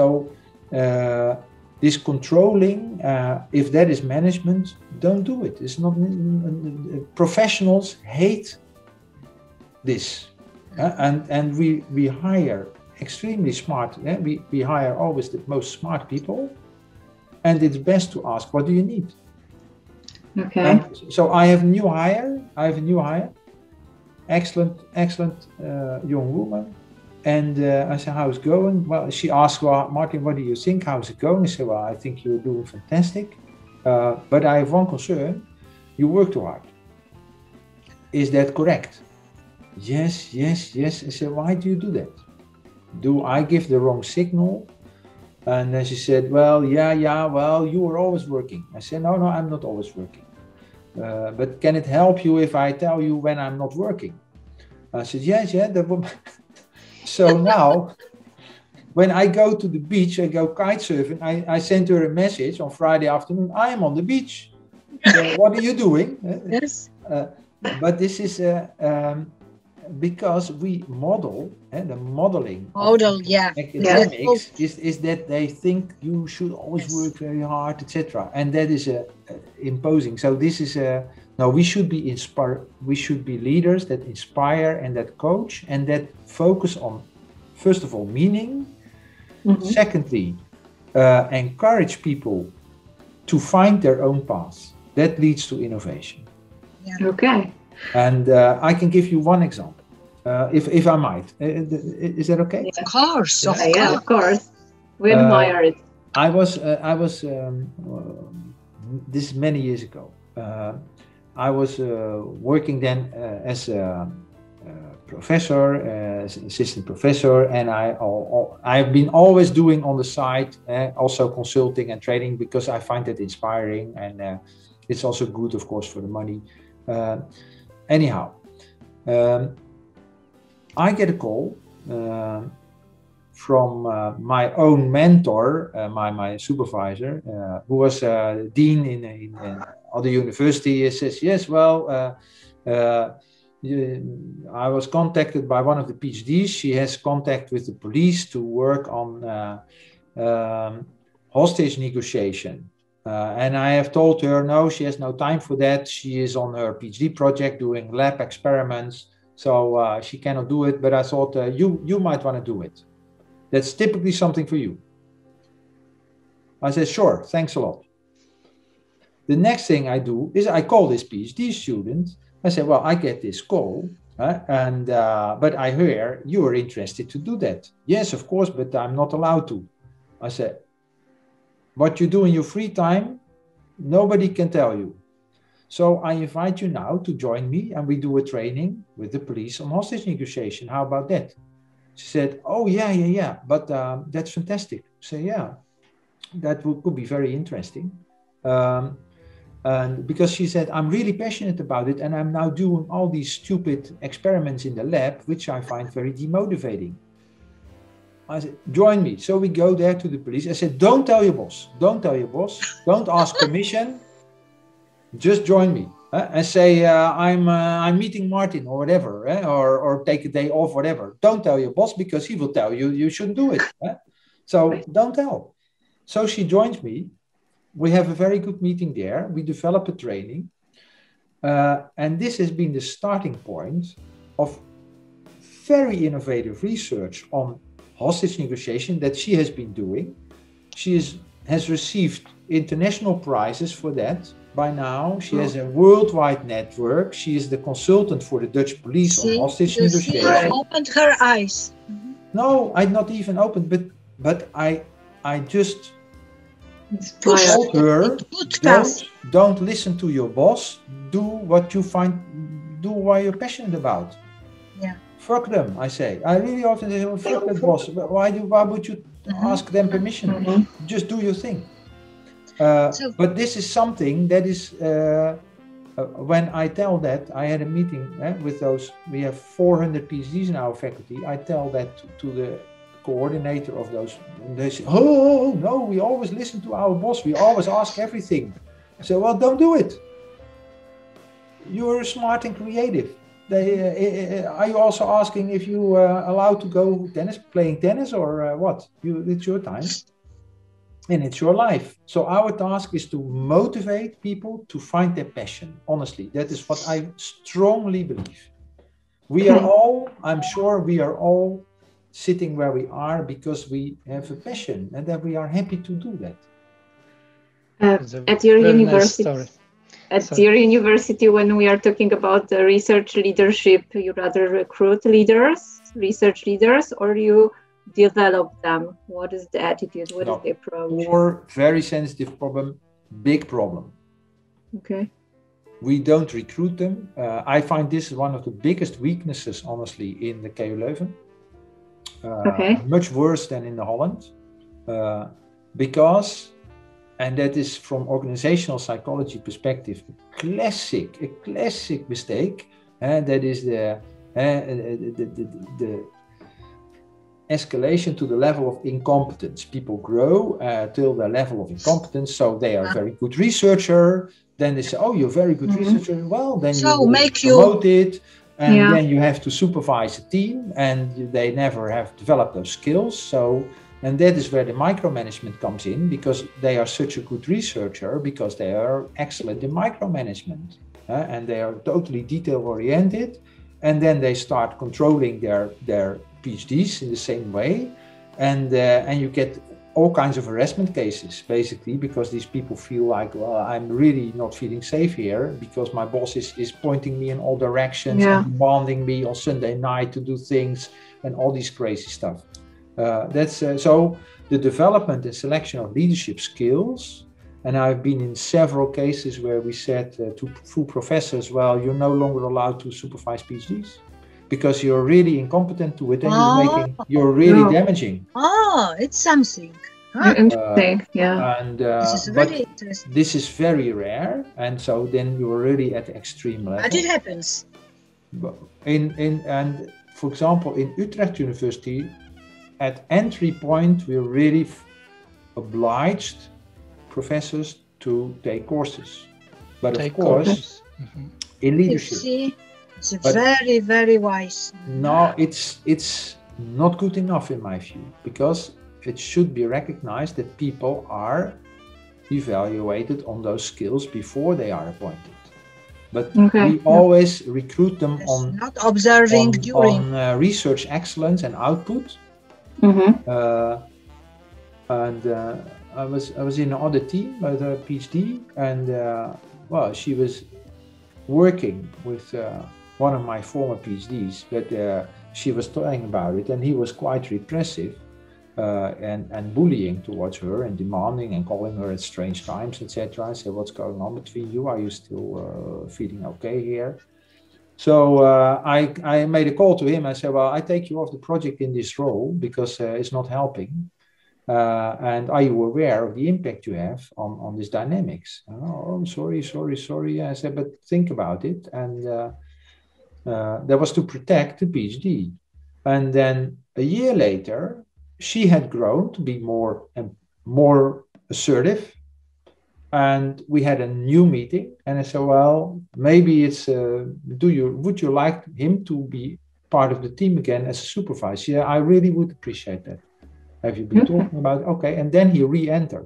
This controlling, if that is management, don't do it. It's not. Professionals hate this. And we hire extremely smart. We hire always the most smart people, and it's best to ask, what do you need? Okay. And so I have a new hire. Excellent young woman. And I said, how's it going? Well, she asked, well, Martin, what do you think? How's it going? I said, well, I think you're doing fantastic. But I have one concern. You work too hard. Is that correct? Yes. I said, why do you do that? Do I give the wrong signal? And then she said, well, well, you are always working. I said, no, I'm not always working. but can it help you if I tell you when I'm not working? I said, yes, yeah. So now, when I go to the beach, I go kite surfing, I sent her a message on Friday afternoon, I am on the beach. What are you doing? Yes. But this is because we model, the modeling Model, yeah. academics is that they think you should always work very hard, etc. And that is imposing. So this is no, we should be inspired. We should be leaders that inspire and that coach and that focus on, first of all, meaning. Secondly, encourage people to find their own path. That leads to innovation. Yeah. Okay. And I can give you one example, if I might. Is that okay? Of course. Yeah, of course. We admire it. I was this is many years ago. I was working then as a professor, assistant professor, and I've been always doing on the side, also consulting and training, because I find it inspiring, and it's also good, of course, for the money. Anyhow, I get a call from my own mentor, my supervisor, who was dean in other university. He says, yes, well, I was contacted by one of the PhDs. She has contact with the police to work on hostage negotiation. And I have told her, no, she has no time for that. She is on her PhD project doing lab experiments. So she cannot do it. But I thought you might want to do it. That's typically something for you. I said, sure, thanks a lot. The next thing I do is I call this PhD student. I said, well, I get this call, but I hear you are interested to do that. Yes, of course, but I'm not allowed to. I said, what you do in your free time, nobody can tell you. So I invite you now to join me and we do a training with the police on hostage negotiation. How about that? She said, oh, yeah, but that's fantastic. I said, yeah, that could be very interesting. And because she said, I'm really passionate about it and I'm now doing all these stupid experiments in the lab, which I find very demotivating. I said, join me. So we go there to the police. I said, don't tell your boss. Don't tell your boss. Don't ask permission. Just join me and say, I'm meeting Martin or whatever, or take a day off, whatever. Don't tell your boss because he will tell you you shouldn't do it. So don't tell. So she joins me. We have a very good meeting there. We develop a training. And this has been the starting point of very innovative research on hostage negotiation that she has been doing. She has received international prizes for that. By now, she has a worldwide network. She is the consultant for the Dutch police on hostage negotiation. She opened her eyes. No, I not even opened, but I just told her, don't listen to your boss. Do what you do what you're passionate about. Yeah. Fuck them, I say. I really often say, well, fuck that boss. Why would you ask them permission? Just do your thing. But this is something that is, when I tell that, I had a meeting with those, we have 400 PhDs in our faculty. I tell that to the coordinator of those, and they say, oh, no, we always listen to our boss. We always ask everything. I say, well, don't do it. You're smart and creative. Are you also asking if you are allowed to go playing tennis or what? It's your time. And it's your life. So our task is to motivate people to find their passion. Honestly, that is what I strongly believe. We are all, I'm sure we are all sitting where we are because we have a passion and that we are happy to do that. At your university, your university, when we are talking about the research leadership, you rather recruit research leaders, or you develop them? What is the attitude? What is the approach? Or very sensitive problem, big problem. Okay. We don't recruit them. I find this is one of the biggest weaknesses, honestly, in the KU Leuven. Much worse than in the Holland. Because, and that is from organizational psychology perspective a classic mistake. That is the escalation to the level of incompetence. People grow till the level of incompetence, so they are a very good researcher. Then they say, "Oh, you're a very good researcher." Well, then you make promoted, and then you have to supervise a team, and they never have developed those skills. So, and that is where the micromanagement comes in, because they are such a good researcher because they are excellent in micromanagement, and they are totally detail oriented, and then they start controlling their PhDs in the same way, and you get all kinds of harassment cases, basically, because these people feel like, well, I'm really not feeling safe here because my boss is pointing me in all directions and demanding me on Sunday night to do things and all these crazy stuff. So the development and selection of leadership skills, and I've been in several cases where we said to full professors, well, you're no longer allowed to supervise PhDs because you're really incompetent to it, and you're really damaging. Oh, it's something. Interesting, And this is very interesting. This is very rare, and so then you're really at the extreme level. But it happens. And for example, in Utrecht University, at entry point, we're really obliged professors to take courses. But of course, in leadership. It's very, very wise. No, it's not good enough in my view, because it should be recognized that people are evaluated on those skills before they are appointed. But we always recruit them on not observing during research excellence and output. And I was in another team with a PhD, and well, she was working with one of my former PhDs, but she was talking about it, and he was quite repressive and bullying towards her and demanding and calling her at strange times, etc. I said, what's going on between you? Are you still feeling okay here? So I made a call to him. I said, well, I take you off the project in this role because it's not helping. And are you aware of the impact you have on this dynamics? Oh, I'm sorry. I said, but think about it. And that was to protect the PhD. And then a year later, she had grown to be more assertive. And we had a new meeting. And I said, well, maybe it's, would you like him to be part of the team again as a supervisor? Yeah, I really would appreciate that. Have you been talking about it? Okay, and then he re-entered.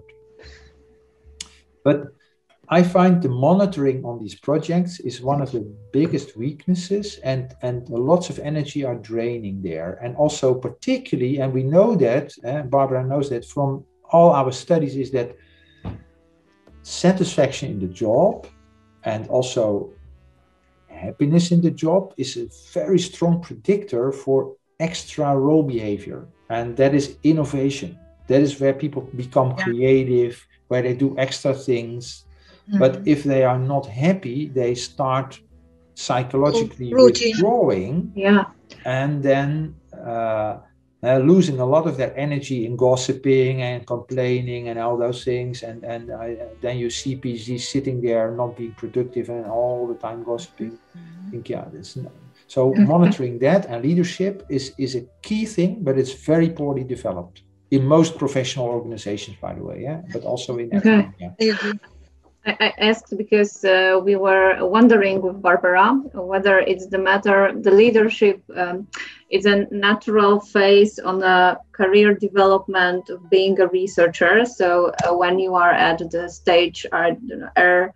But I find the monitoring on these projects is one of the biggest weaknesses, and lots of energy are draining there. And also particularly, and we know that, Barbara knows that from all our studies, is that satisfaction in the job and also happiness in the job is a very strong predictor for extra role behavior. And that is innovation. That is where people become creative, where they do extra things. But if they are not happy, they start psychologically withdrawing, and then losing a lot of their energy in gossiping and complaining and all those things. And then you see PhDs sitting there not being productive and all the time gossiping. I think, that's not. So monitoring that and leadership is a key thing, but it's very poorly developed in most professional organizations, by the way, but also in academia. I asked because we were wondering with Barbara whether it's the leadership is a natural phase on a career development of being a researcher. So when you are at the stage R3,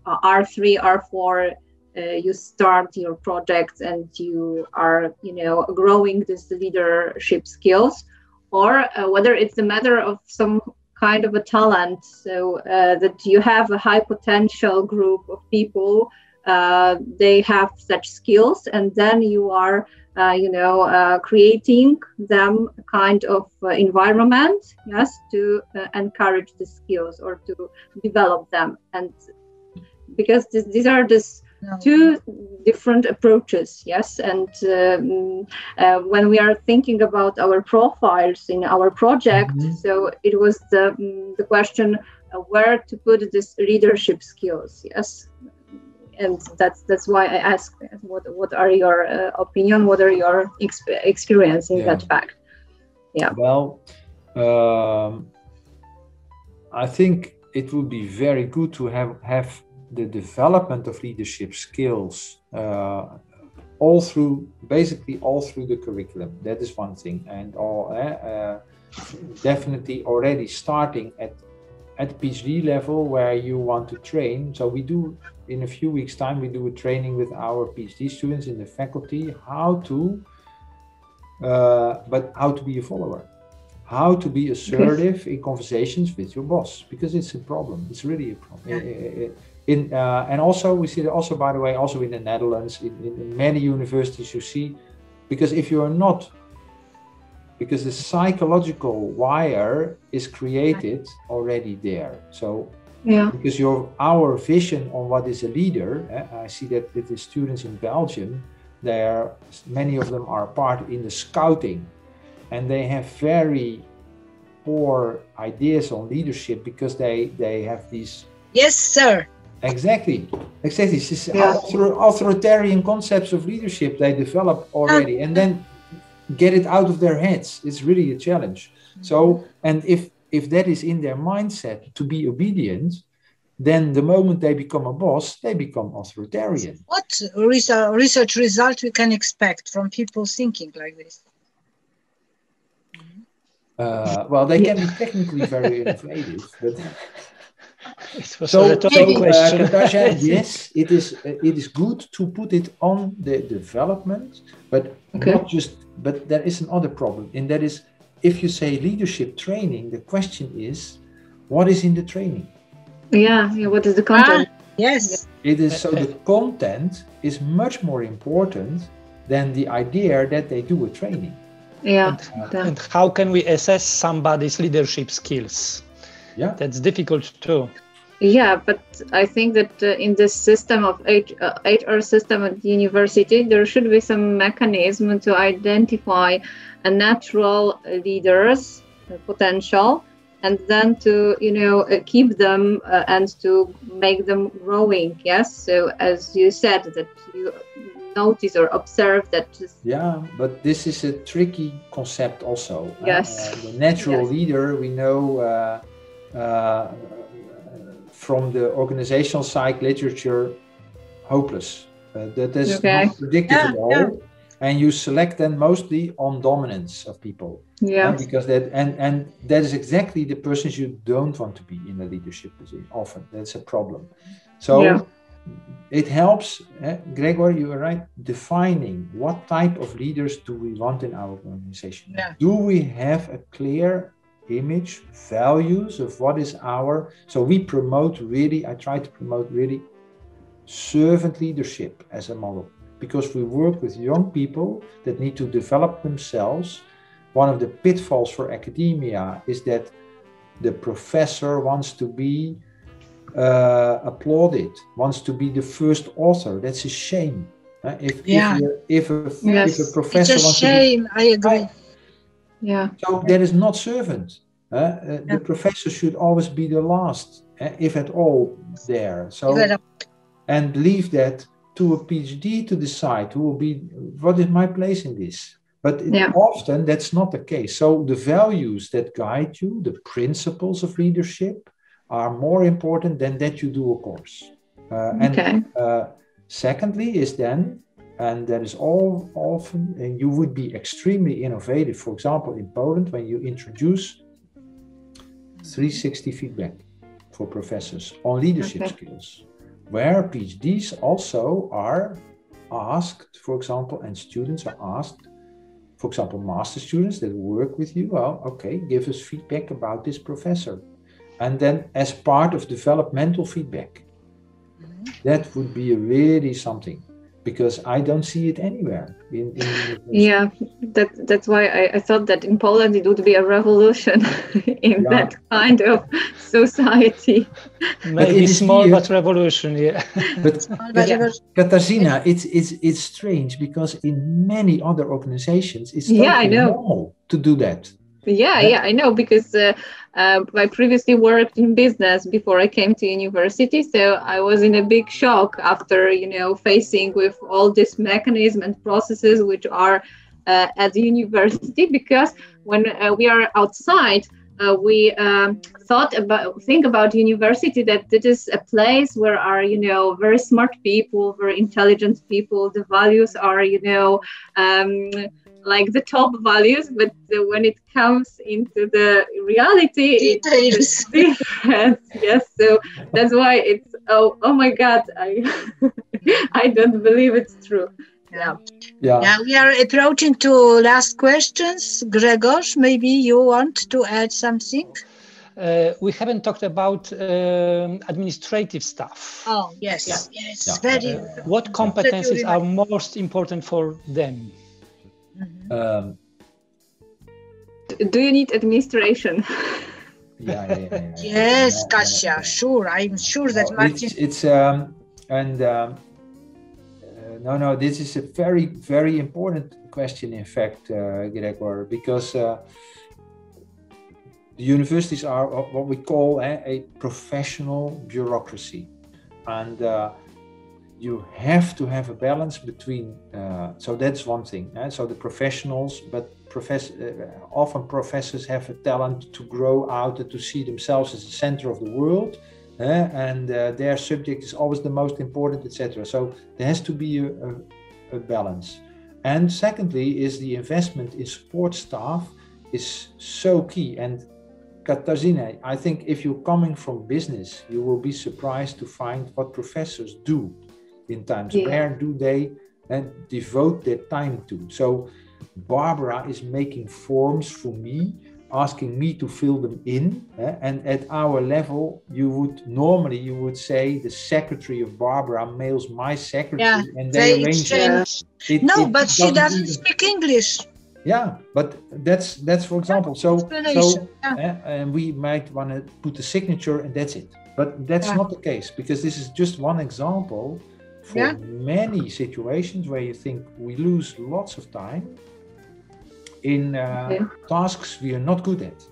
R4, you start your projects and you are, growing these leadership skills, or whether it's a matter of some kind of a talent, so that you have a high potential group of people, they have such skills, and then you are, creating them a kind of environment, to encourage the skills or to develop them. And because these are two different approaches, and when we are thinking about our profiles in our project, so it was the question, where to put this leadership skills. Yes, and that's why I asked what are your opinion, what are your experience in that fact? Yeah. Well, I think it would be very good to have the development of leadership skills basically all through the curriculum. That is one thing, and definitely already starting at PhD level where you want to train. So we do, in a few weeks' time, we do a training with our PhD students in the faculty how to be a follower, how to be assertive in conversations with your boss, because it's a problem. It's really a problem. And also we see that also, by the way, also in the Netherlands, in many universities you see, because if you are not, because the psychological wire is created already there. So because our vision on what is a leader, I see that with the students in Belgium, many of them are part in the scouting, and they have very poor ideas on leadership because they have these. Yes, sir. Exactly. This is authoritarian concepts of leadership they develop already, and then get it out of their heads. It's really a challenge. So, and if that is in their mindset to be obedient, then the moment they become a boss, they become authoritarian. What research result we can expect from people thinking like this? Well, they can be technically very innovative, but. Question. Yes, it is good to put it on the development, but not just. But there is another problem, and that is, if you say leadership training, the question is, what is in the training? Yeah. What is the content? Yes. It is so the content is much more important than the idea that they do a training. Yeah. And how can we assess somebody's leadership skills? Yeah, that's difficult too. Yeah, but I think that in this system of HR system at the university, there should be some mechanism to identify a natural leaders potential, and then to keep them and to make them growing. Yes, so as you said, that you notice or observe that. Yeah, but this is a tricky concept also. Yes, the natural leader, we know. From the organizational psych literature, hopeless. That is not predictive at all, and you select them mostly on dominance of people. Yeah, because that and that is exactly the persons you don't want to be in a leadership position. Often that's a problem. So it helps, Gregor. You are right. Defining what type of leaders do we want in our organization? Yeah. Do we have a clear image, values of what is so we promote really, I try to promote really servant leadership as a model, because we work with young people that need to develop themselves. One of the pitfalls for academia is that the professor wants to be applauded, wants to be the first author. That's a shame. If a professor it's a wants shame, to be, I agree. Yeah. So that is not servant. The professor should always be the last, if at all, there. So, and leave that to a PhD to decide what is my place in this. But often that's not the case. So the values that guide you, the principles of leadership, are more important than that you do a course. Secondly is then, and that is all often, and you would be extremely innovative. For example, in Poland, when you introduce 360 feedback for professors on leadership skills, where PhDs also are asked, for example, and students are asked, for example, master students that work with you, give us feedback about this professor. And then as part of developmental feedback, that would be really something. Because I don't see it anywhere. That's why I thought that in Poland it would be a revolution in that kind of society. Maybe small but revolution, But Katarzyna, it's strange because in many other organizations it's totally normal to do that. Yeah, I know, because I previously worked in business before I came to university. So I was in a big shock after, facing with all this mechanism and processes which are at the university, because when we are outside, we think about university, that it is a place where are very smart people, very intelligent people. The values are like the top values, but when it comes into the reality, it's different. Yes, so that's why it's oh my God, I don't believe it's true. Yeah. We are approaching to last questions. Grzegorz, maybe you want to add something? We haven't talked about administrative stuff. Oh, yes. Very. What competencies are most important for them? Do you need administration? Yes, Kasia, sure. I'm sure that Martin. No, this is a very, very important question, in fact, Gregor, because the universities are what we call a professional bureaucracy. And you have to have a balance between, so that's one thing. So the professionals, but often professors have a talent to grow out and to see themselves as the center of the world. And their subject is always the most important, etc. So there has to be a balance. And secondly is the investment in support staff is so key. And Katarzyna, I think if you're coming from business, you will be surprised to find what professors do in times. Where do they devote their time to? So Barbara is making forms for me, asking me to fill them in, and at our level, you would say the secretary of Barbara mails my secretary, and they arrange it. But she doesn't speak English. Yeah, but that's for example. And we might want to put a signature, and that's it. But that's not the case, because this is just one example for many situations where you think we lose lots of time in tasks we are not good at.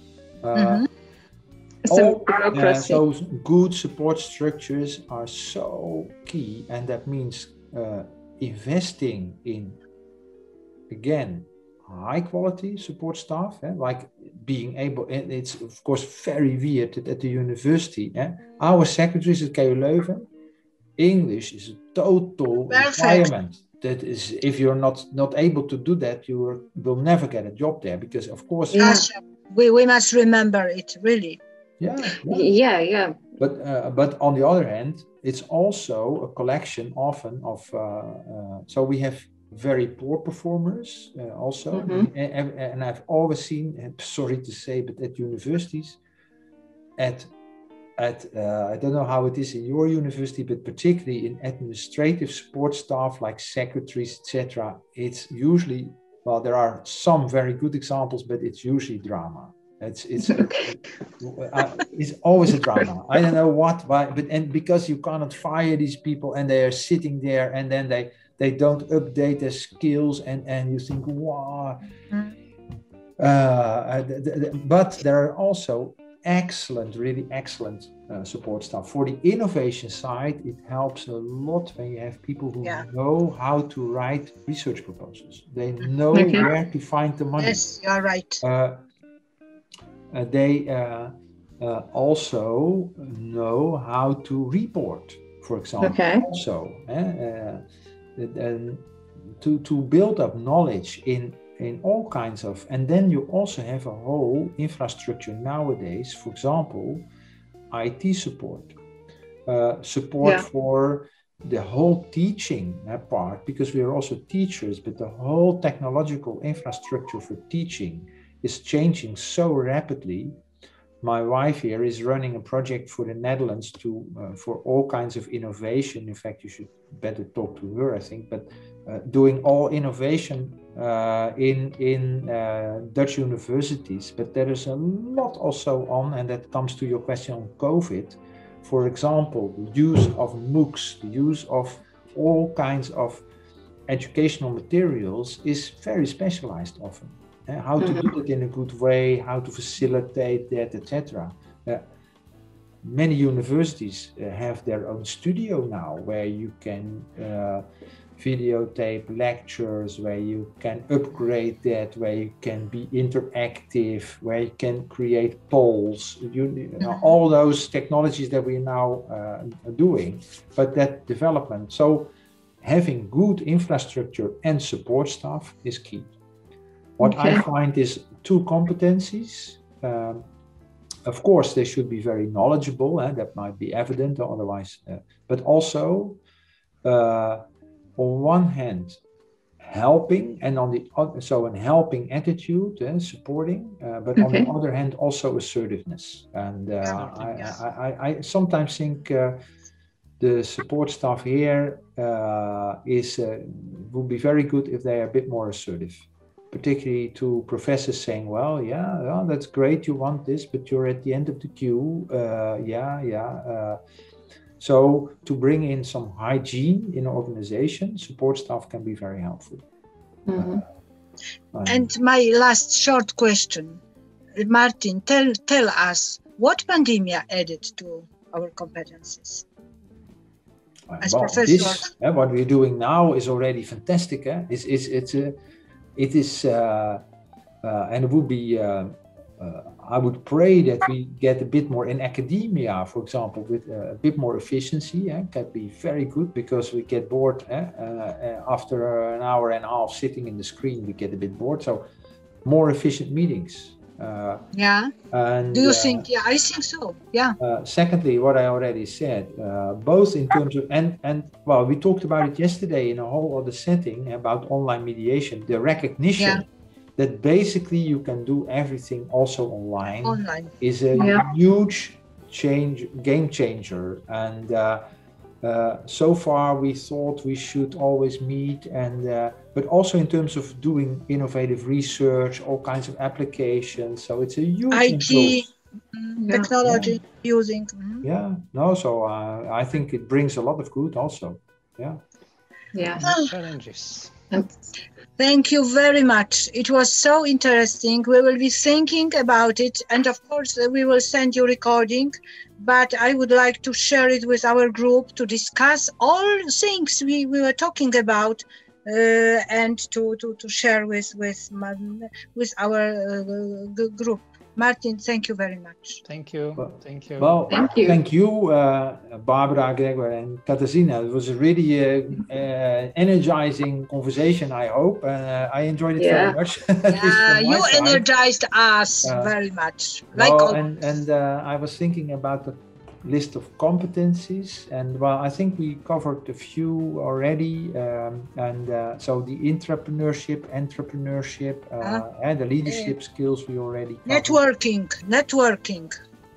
So good support structures are so key, and that means investing in, again, high quality support staff, like being able, and it's of course very weird at the university. Our secretaries at KU Leuven, English is a total requirement. That is, if you're not able to do that, you will never get a job there, because of course we must remember it, really. Yeah. But on the other hand, it's also a collection often of so we have very poor performers also, and I've always seen, sorry to say, but at universities, at I don't know how it is in your university, but particularly in administrative support staff like secretaries, etc., it's usually, well, there are some very good examples, but it's usually drama. It's always a drama. I don't know why, but because you cannot fire these people, and they are sitting there, and then they don't update their skills, and you think, wow. But there are also really excellent support staff. For the innovation side, it helps a lot when you have people who know how to write research proposals. They know where to find the money. Yes, you're right. They also know how to report, for example. Also, to build up knowledge in all kinds of, and then you also have a whole infrastructure nowadays, for example, IT support, for the whole teaching part, because we are also teachers, but the whole technological infrastructure for teaching is changing so rapidly. My wife here is running a project for the Netherlands for all kinds of innovation. In fact, you should better talk to her, I think, but doing all innovation in Dutch universities. But there is a lot also on, and that comes to your question on COVID. For example, the use of MOOCs, the use of all kinds of educational materials is very specialized often. how to do it in a good way, how to facilitate that, etc. Many universities have their own studio now, where you can videotape lectures, where you can upgrade that, where you can be interactive, where you can create polls, all those technologies that we're now doing, but that development. So having good infrastructure and support staff is key. What I find is 2 competencies. Of course, they should be very knowledgeable, that might be evident, otherwise, but also on one hand, helping, and on the other, so an helping attitude, supporting, but on the other hand, also assertiveness. And I sometimes think the support staff here would be very good if they are a bit more assertive, particularly to professors saying, well, yeah, that's great, you want this, but you're at the end of the queue. So to bring in some hygiene in an organization, support staff can be very helpful. And my last short question, Martin, tell us what pandemia added to our competencies as professors. What we're doing now is already fantastic. It is, and it would be. I would pray that we get a bit more in academia, for example, with a bit more efficiency. Can be very good, because we get bored after an hour and a half sitting in the screen. We get a bit bored. So, more efficient meetings. And do you think? Yeah, I think so. Yeah. Secondly, what I already said, both in terms of and well, we talked about it yesterday in a whole other setting about online mediation. The recognition that basically you can do everything also online. Is a huge game changer. And so far we thought we should always meet, and but also in terms of doing innovative research, all kinds of applications. So it's a huge IT technology using. So I think it brings a lot of good also. Challenges. Thank you very much. It was so interesting. We will be thinking about it, and of course we will send you recording, but I would like to share it with our group to discuss all things we were talking about, and to share with our group. Martin, thank you very much. Thank you. Thank you. Well, thank you, Barbara, Gregor, and Katarzyna. It was a really energizing conversation, I hope. I enjoyed it very much. You energized us very much. I was thinking about the list of competencies, and well, I think we covered a few already, so the entrepreneurship, and the leadership skills we already covered. Networking,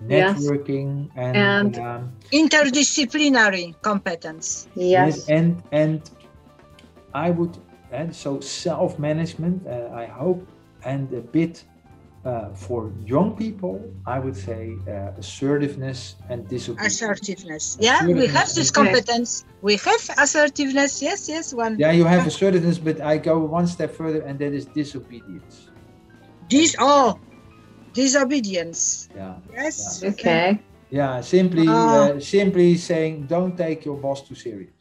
and interdisciplinary competence. Yes, and I would, and so self-management, I hope, and a bit. For young people, I would say assertiveness and disobedience. Assertiveness. We have this competence. We have assertiveness. Yes. One. Yeah, you have assertiveness, but I go one step further, and that is disobedience. Disobedience. Yeah. Yes. Okay. Yeah, simply saying, don't take your boss too serious.